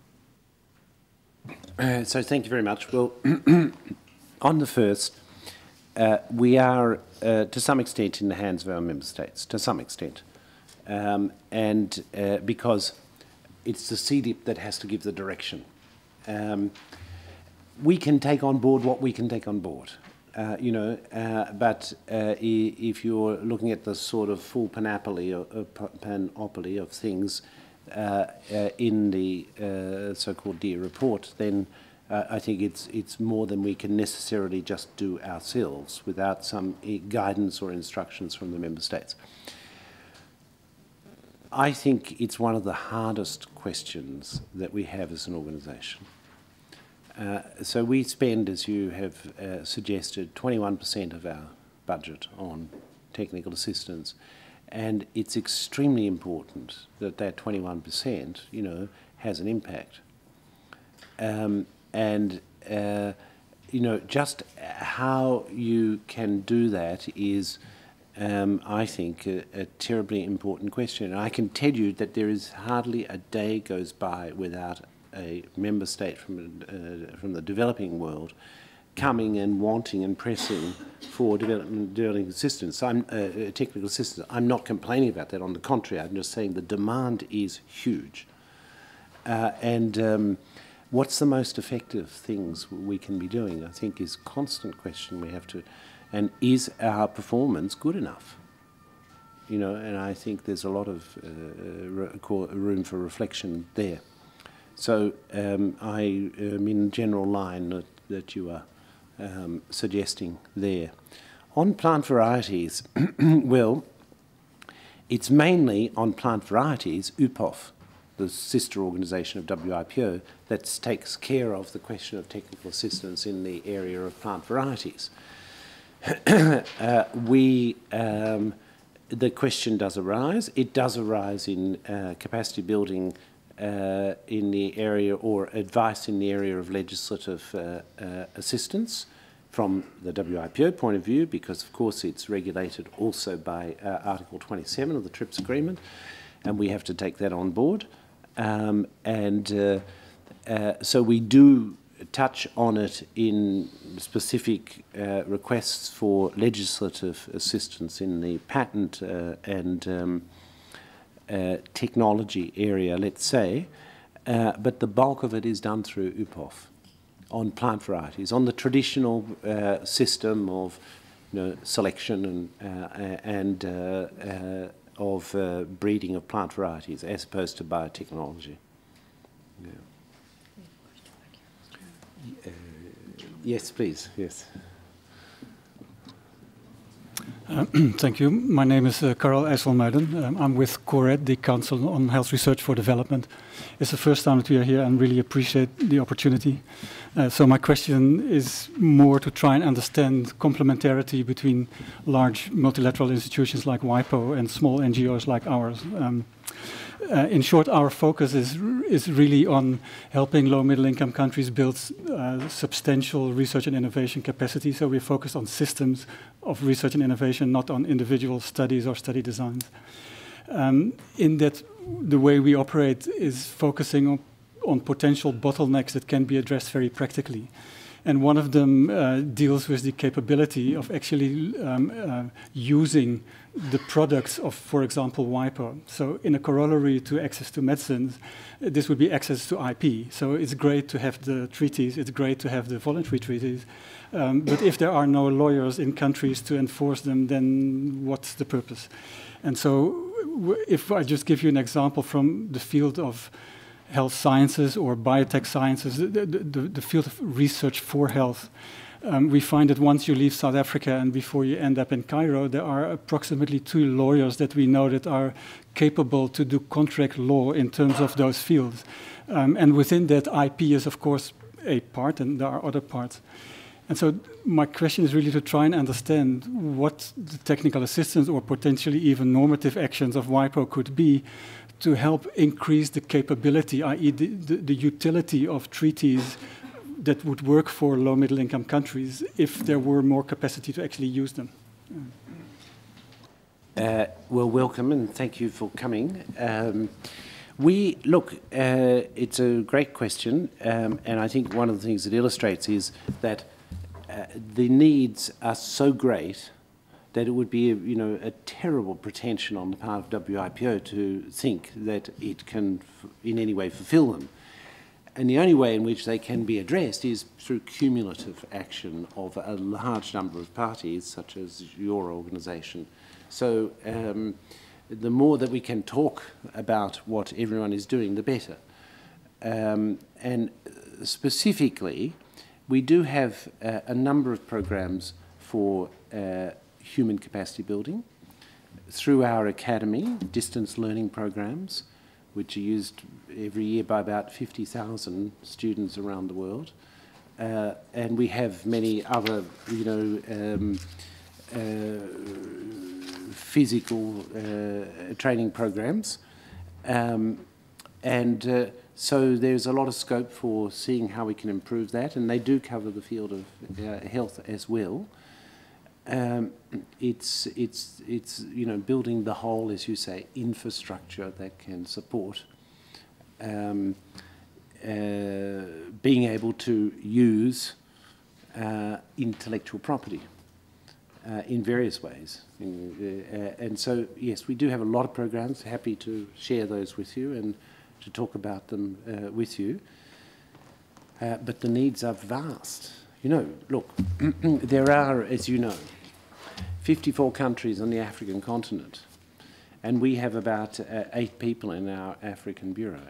So thank you very much. Well, on the first, we are to some extent in the hands of our member states, to some extent. Because it's the CDIP that has to give the direction. We can take on board what we can take on board, but if you're looking at the sort of full panoply of things in the so-called DEAR report, then I think it's more than we can necessarily just do ourselves without some guidance or instructions from the member states. I think it's one of the hardest questions that we have as an organisation. So we spend, as you have suggested, 21% of our budget on technical assistance, and it's extremely important that that 21%, has an impact. Just how you can do that is, I think, a terribly important question. And I can tell you that there is hardly a day goes by without a member state from the developing world coming and wanting and pressing for developing assistance. Technical assistance. I'm not complaining about that. On the contrary, I'm just saying the demand is huge. What's the most effective things we can be doing, I think, is a constant question we have to. And is our performance good enough? And I think there's a lot of room for reflection there. So I am in general line that you are suggesting there. On plant varieties, well, it's mainly on plant varieties, UPOF, the sister organisation of WIPO, that takes care of the question of technical assistance in the area of plant varieties. The question does arise. It does arise in capacity building in the area, or advice in the area of legislative assistance from the WIPO point of view, because of course it's regulated also by Article 27 of the TRIPS agreement, and we have to take that on board. So we do touch on it in specific requests for legislative assistance in the patent and technology area, let's say, but the bulk of it is done through UPOF on plant varieties, on the traditional system of selection and of breeding of plant varieties as opposed to biotechnology. Yeah. Yes, please. Yes. Thank you. My name is Karel IJsselmuiden. I'm with CORED, the Council on Health Research for Development. It's the first time that we are here and really appreciate the opportunity. So my question is more to try and understand complementarity between large multilateral institutions like WIPO and small NGOs like ours. In short, our focus is really on helping low middle income countries build substantial research and innovation capacity. So we're focused on systems of research and innovation, not on individual studies or study designs. In that, the way we operate is focusing on potential bottlenecks that can be addressed very practically. And one of them deals with the capability of actually using the products of, for example, WIPO. So in a corollary to access to medicines, this would be access to IP. So it's great to have the treaties, it's great to have the voluntary treaties, but if there are no lawyers in countries to enforce them, then what's the purpose? And so if I just give you an example from the field of health sciences or biotech sciences, the field of research for health, we find that once you leave South Africa and before you end up in Cairo, there are approximately 2 lawyers that we know that are capable to do contract law in terms of those fields. And within that, IP is, of course, a part, and there are other parts. And so my question is really to try and understand what the technical assistance or potentially even normative actions of WIPO could be to help increase the capability, i.e. the utility of treaties that would work for low middle income countries if there were more capacity to actually use them. Well, welcome and thank you for coming. It's a great question, and I think one of the things it illustrates is that the needs are so great that it would be, a terrible pretension on the part of WIPO to think that it can in any way fulfill them. And the only way in which they can be addressed is through cumulative action of a large number of parties, such as your organisation. So the more that we can talk about what everyone is doing, the better. And specifically, we do have a number of programs for human capacity building through our academy, distance learning programs, which are used every year by about 50,000 students around the world. And we have many other, physical training programs. So there's a lot of scope for seeing how we can improve that, and they do cover the field of health as well. It's building the whole, as you say, infrastructure that can support being able to use intellectual property in various ways. And so, yes, we do have a lot of programs. Happy to share those with you and to talk about them with you. But the needs are vast. Look, there are, as you know, 54 countries on the African continent, and we have about 8 people in our African bureau.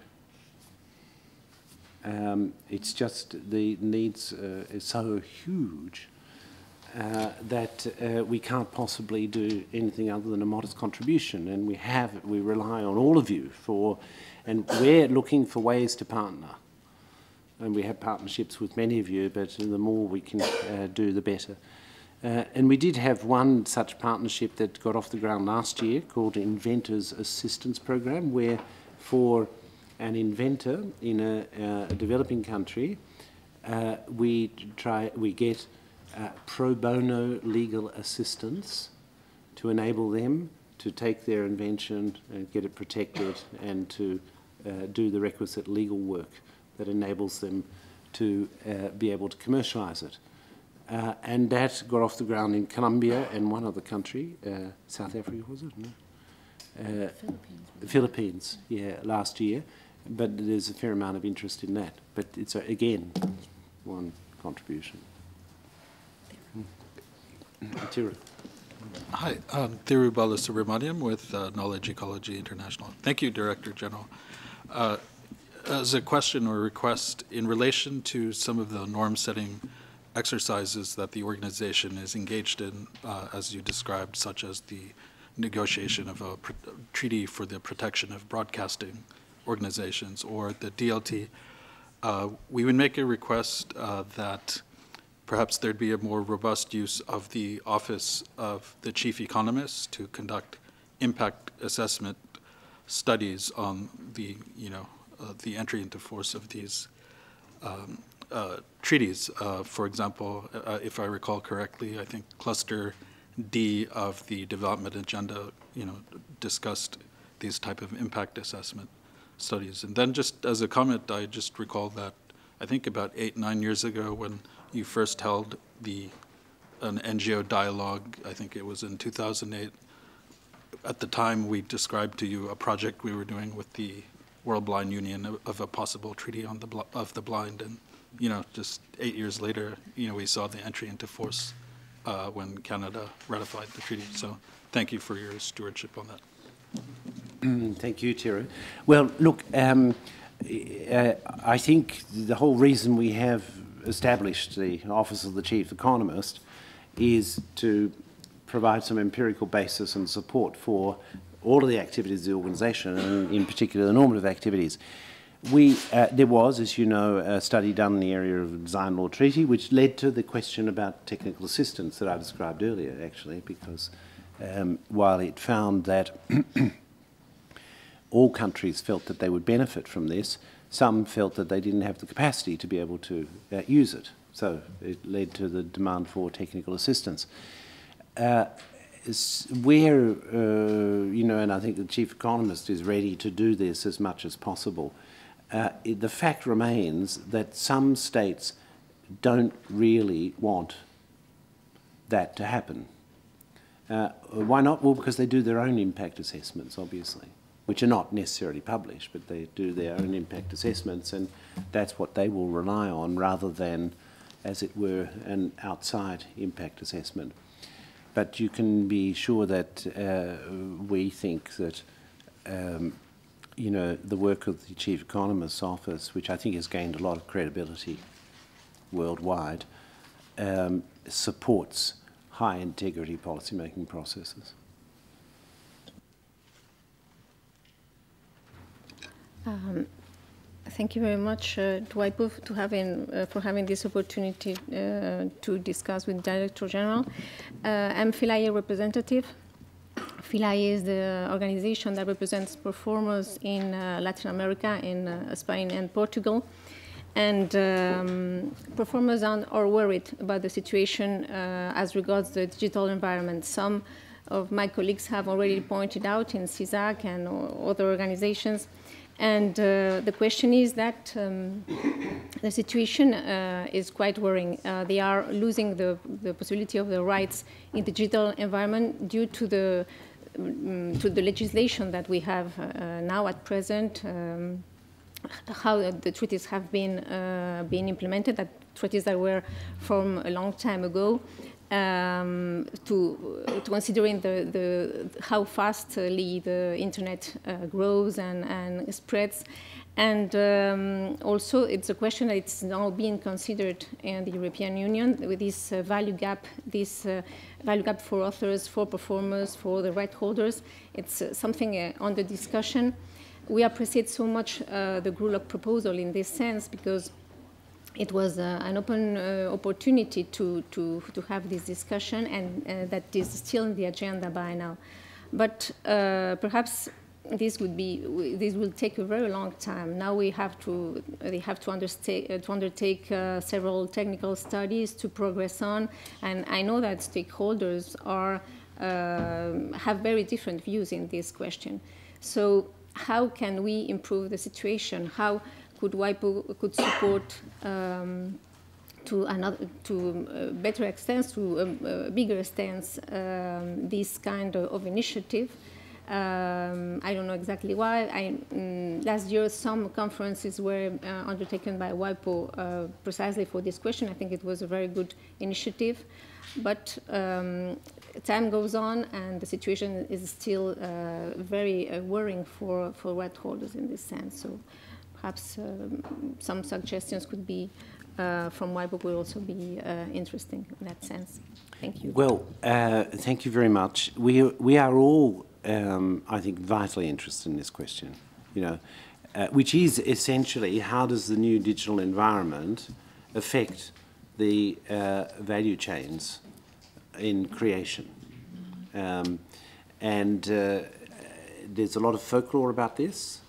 It's just the needs are so huge that we can't possibly do anything other than a modest contribution, and we rely on all of you and we're looking for ways to partner. And we have partnerships with many of you, but the more we can do, the better. And we did have one such partnership that got off the ground last year called Inventors Assistance Program, where for an inventor in a developing country, we get pro bono legal assistance to enable them to take their invention and get it protected and to do the requisite legal work that enables them to be able to commercialise it. And that got off the ground in Colombia and one other country, South Africa, was it? No? The Philippines, yeah, last year. But there's a fair amount of interest in that. But it's, again, one contribution. Thiru. Hi, Thiru Balasubramaniam with Knowledge Ecology International. Thank you, Director General. As a question or request, in relation to some of the norm-setting exercises that the organization is engaged in, as you described, such as the negotiation of a treaty for the protection of broadcasting organizations or the DLT, we would make a request that perhaps there'd be a more robust use of the Office of the Chief Economist to conduct impact assessment studies on the, the entry into force of these treaties. For example, if I recall correctly, I think Cluster D of the Development Agenda, discussed these type of impact assessment studies. And then just as a comment, I just recall that I think about 8-9 years ago when you first held an NGO dialogue, I think it was in 2008, at the time we described to you a project we were doing with the World Blind Union of a possible treaty on of the blind. And, just 8 years later, we saw the entry into force when Canada ratified the treaty. So thank you for your stewardship on that. Thank you, Tiru. Well, look, I think the whole reason we have established the Office of the Chief Economist is to provide some empirical basis and support for all of the activities of the organisation, and in particular the normative activities. There was, as you know, a study done in the area of design law treaty, which led to the question about technical assistance that I described earlier, actually, because while it found that all countries felt that they would benefit from this, some felt that they didn't have the capacity to be able to use it. So it led to the demand for technical assistance. And I think the Chief Economist is ready to do this as much as possible. The fact remains that some states don't really want that to happen. Why not? Well, because they do their own impact assessments, obviously, which are not necessarily published, but they do their own impact assessments, and that's what they will rely on rather than, as it were, an outside impact assessment. But you can be sure that we think that the work of the Chief Economist's Office, which I think has gained a lot of credibility worldwide, supports high integrity policymaking processes. Thank you very much to WIPO for having this opportunity to discuss with Director General. I'm Philae representative. Philae is the organization that represents performers in Latin America, in Spain and Portugal. And performers are worried about the situation as regards the digital environment. Some of my colleagues have already pointed out in CISAC and other organizations. And the question is that the situation is quite worrying. They are losing the possibility of their rights in the digital environment due to the legislation that we have now at present, how the treaties have been implemented, that treaties that were from a long time ago, to considering how fastly the internet grows and spreads. And also it's a question that it's now being considered in the European Union with this value gap for authors, for performers, for the right holders. It's something under discussion. We appreciate so much the Gurry proposal in this sense, because it was an open opportunity to have this discussion, and that is still in the agenda by now. But perhaps this will take a very long time. Now they have to undertake several technical studies to progress on, and I know that stakeholders have very different views in this question. So how can we improve the situation? How could WIPO support to a better extent, to a bigger extent, this kind of initiative? I don't know exactly why. Last year, some conferences were undertaken by WIPO precisely for this question. I think it was a very good initiative. But time goes on, and the situation is still very worrying for right holders in this sense. So perhaps some suggestions could be from WIPO will also be interesting in that sense. Thank you. Well, thank you very much. We are all, I think, vitally interested in this question, which is essentially how does the new digital environment affect the value chains in creation. there's a lot of folklore about this.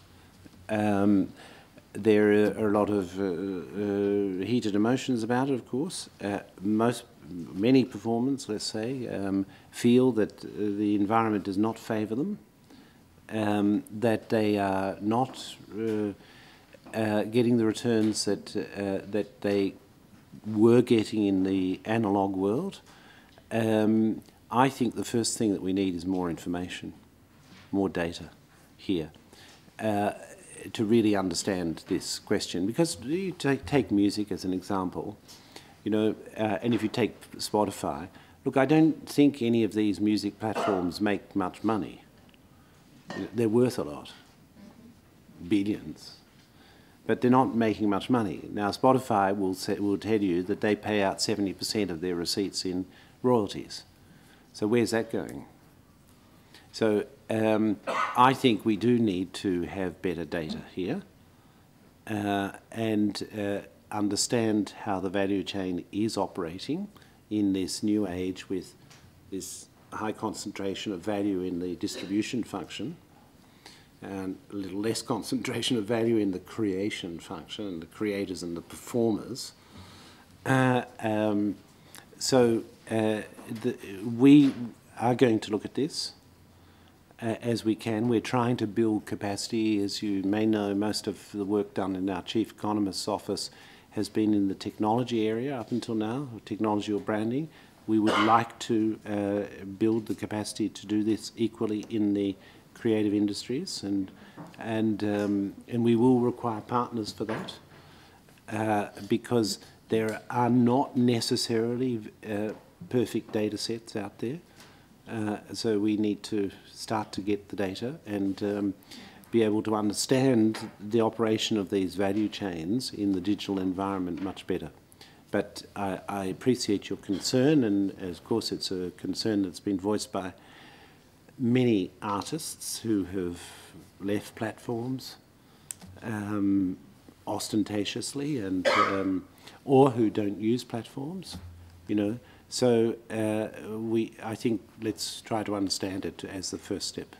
There are a lot of heated emotions about it, of course. Many performers, let's say, feel that the environment does not favour them, that they are not getting the returns that they were getting in the analogue world. I think the first thing that we need is more information, more data here, to really understand this question. Because you take music as an example, you know, and if you take Spotify, look, I don't think any of these music platforms make much money. They're worth a lot, billions, but they're not making much money. Now, Spotify will tell you that they pay out 70% of their receipts in royalties. So where's that going? So I think we do need to have better data here and understand how the value chain is operating in this new age with this high concentration of value in the distribution function and a little less concentration of value in the creation function and the creators and the performers. We are going to look at this as we can. We're trying to build capacity. As you may know, most of the work done in our Chief Economist's office has been in the technology area up until now, technology or branding. We would like to build the capacity to do this equally in the creative industries, and we will require partners for that because there are not necessarily perfect data sets out there. So we need to start to get the data and be able to understand the operation of these value chains in the digital environment much better. But I appreciate your concern, and of course it's a concern that's been voiced by many artists who have left platforms ostentatiously and or who don't use platforms, you know. So I think let's try to understand it as the first step.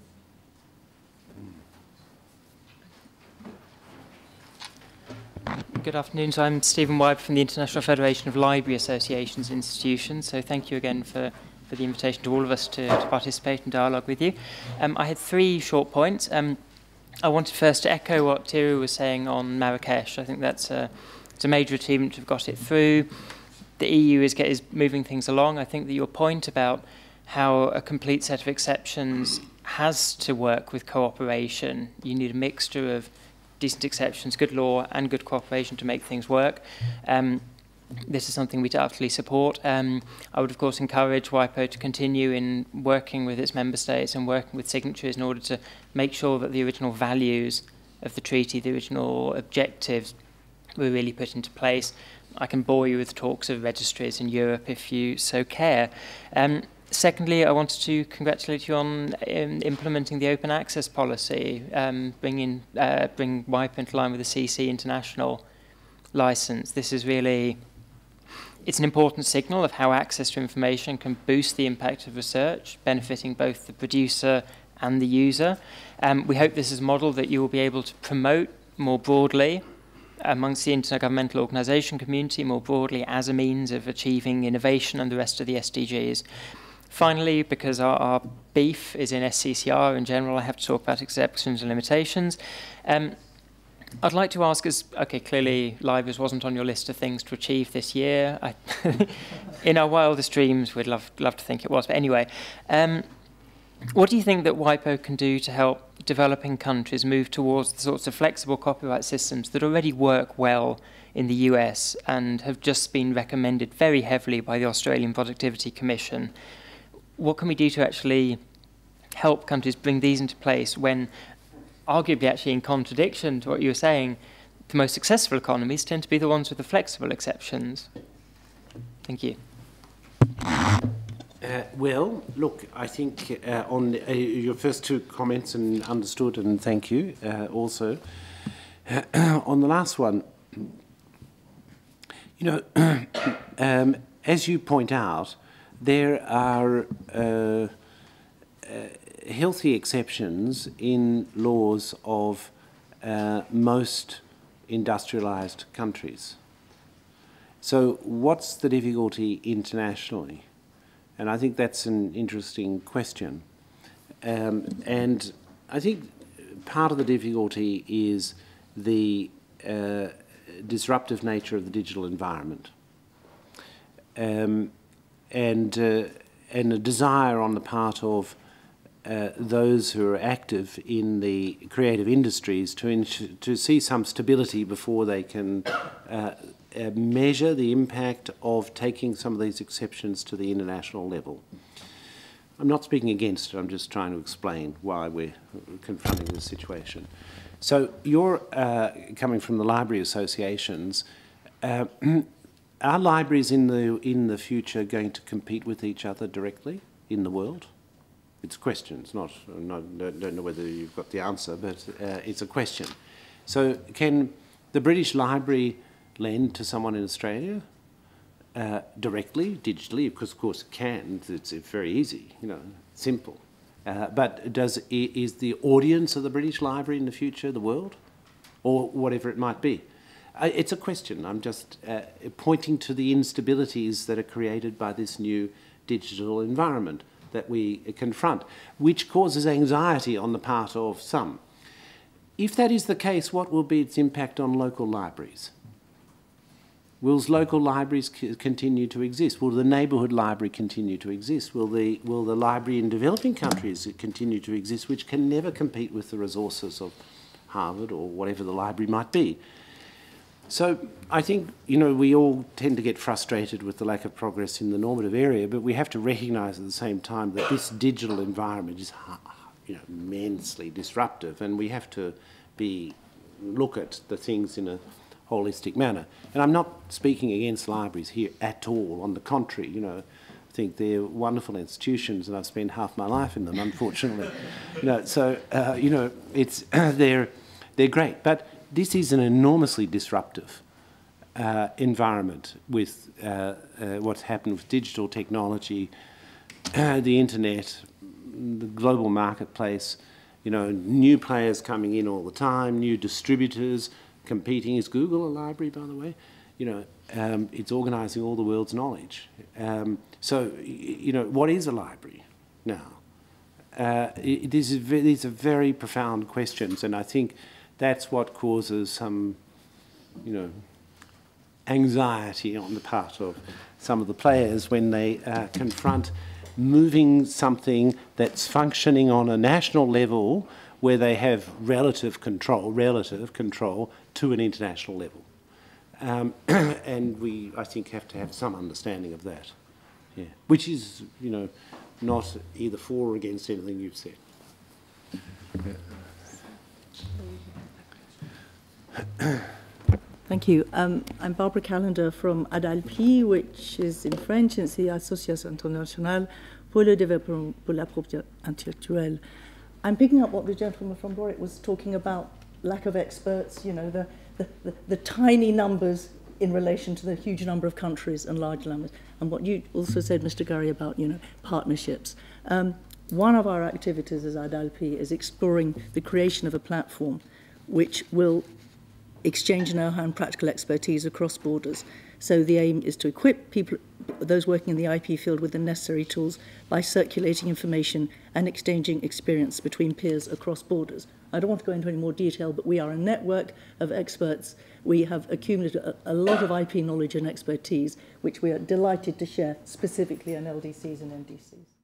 Good afternoon. So I'm Stephen Wybe from the International Federation of Library Associations and Institutions. So thank you again for the invitation to all of us to participate in dialogue with you. I had 3 short points. I wanted first to echo what Tiru was saying on Marrakesh. I think it's a major achievement to have got it through. The EU is moving things along. I think that your point about how a complete set of exceptions has to work with cooperation, you need a mixture of decent exceptions, good law and good cooperation to make things work. This is something we absolutely support. I would of course encourage WIPO to continue in working with its member states and working with signatories in order to make sure that the original values of the treaty, the original objectives, were really put into place. I can bore you with talks of registries in Europe if you so care. Secondly, I wanted to congratulate you on implementing the open access policy, bring WIPO into line with the CC International license. This is really, it's an important signal of how access to information can boost the impact of research, benefiting both the producer and the user. We hope this is a model that you will be able to promote more broadly amongst the intergovernmental organisation community, more broadly as a means of achieving innovation and the rest of the SDGs. Finally, because our beef is in SCCR in general, I have to talk about exceptions and limitations. I'd like to ask us, okay, clearly libraries wasn't on your list of things to achieve this year. In our wildest dreams, we'd love to think it was. But anyway, what do you think that WIPO can do to help developing countries move towards the sorts of flexible copyright systems that already work well in the US and have just been recommended very heavily by the Australian Productivity Commission? What can we do to actually help countries bring these into place when, arguably actually in contradiction to what you were saying, the most successful economies tend to be the ones with the flexible exceptions? Thank you. Well, look, I think on your first 2 comments, and understood, and thank you also. On the last one, you know, as you point out, there are healthy exceptions in laws of most industrialized countries. So what's the difficulty internationally? And I think that's an interesting question. And I think part of the difficulty is the disruptive nature of the digital environment. And a desire on the part of those who are active in the creative industries to see some stability before they can measure the impact of taking some of these exceptions to the international level. I'm not speaking against it, I'm just trying to explain why we're confronting this situation. So you're coming from the library associations. Are libraries in the future going to compete with each other directly in the world? It's a question. It's not. Don't know whether you've got the answer, but it's a question. So, can the British Library lend to someone in Australia directly, digitally? Because of course it can. It's very easy. You know, simple. But is the audience of the British Library in the future the world, or whatever it might be? It's a question. I'm just pointing to the instabilities that are created by this new digital environment that we confront, which causes anxiety on the part of some. If that is the case, what will be its impact on local libraries? Will local libraries continue to exist? Will the neighbourhood library continue to exist? Will the library in developing countries continue to exist, which can never compete with the resources of Harvard or whatever the library might be? So I think, you know, we all tend to get frustrated with the lack of progress in the normative area, but we have to recognise at the same time that this digital environment is, you know, immensely disruptive, and we have to look at the things in a holistic manner. And I'm not speaking against libraries here at all. On the contrary, you know, I think they're wonderful institutions, and I've spent half my life in them, unfortunately. You know, so you know, it's they're great, but this is an enormously disruptive environment with what's happened with digital technology, the internet, the global marketplace, you know, new players coming in all the time, new distributors competing. Is Google a library, by the way? You know, it's organising all the world's knowledge. So, you know, what is a library now? These are very profound questions, and I think that's what causes some, you know, anxiety on the part of some of the players when they confront moving something that's functioning on a national level where they have relative control to an international level. And we, I think, have to have some understanding of that, yeah. Which is, you know, not either for or against anything you've said. Thank you. I'm Barbara Callender from ADALPI, which is in French, it's the Association Internationale pour le Développement pour la Propriété Intellectuelle. I'm picking up what the gentleman from Warwick was talking about, lack of experts, you know, the tiny numbers in relation to the huge number of countries and large numbers. And what you also said, Mr. Gurry, about, you know, partnerships. One of our activities as ADALPI is exploring the creation of a platform which will exchange know-how and practical expertise across borders. So the aim is to equip people, those working in the IP field, with the necessary tools by circulating information and exchanging experience between peers across borders. I don't want to go into any more detail, but we are a network of experts. We have accumulated a lot of IP knowledge and expertise, which we are delighted to share, specifically on LDCs and NDCs.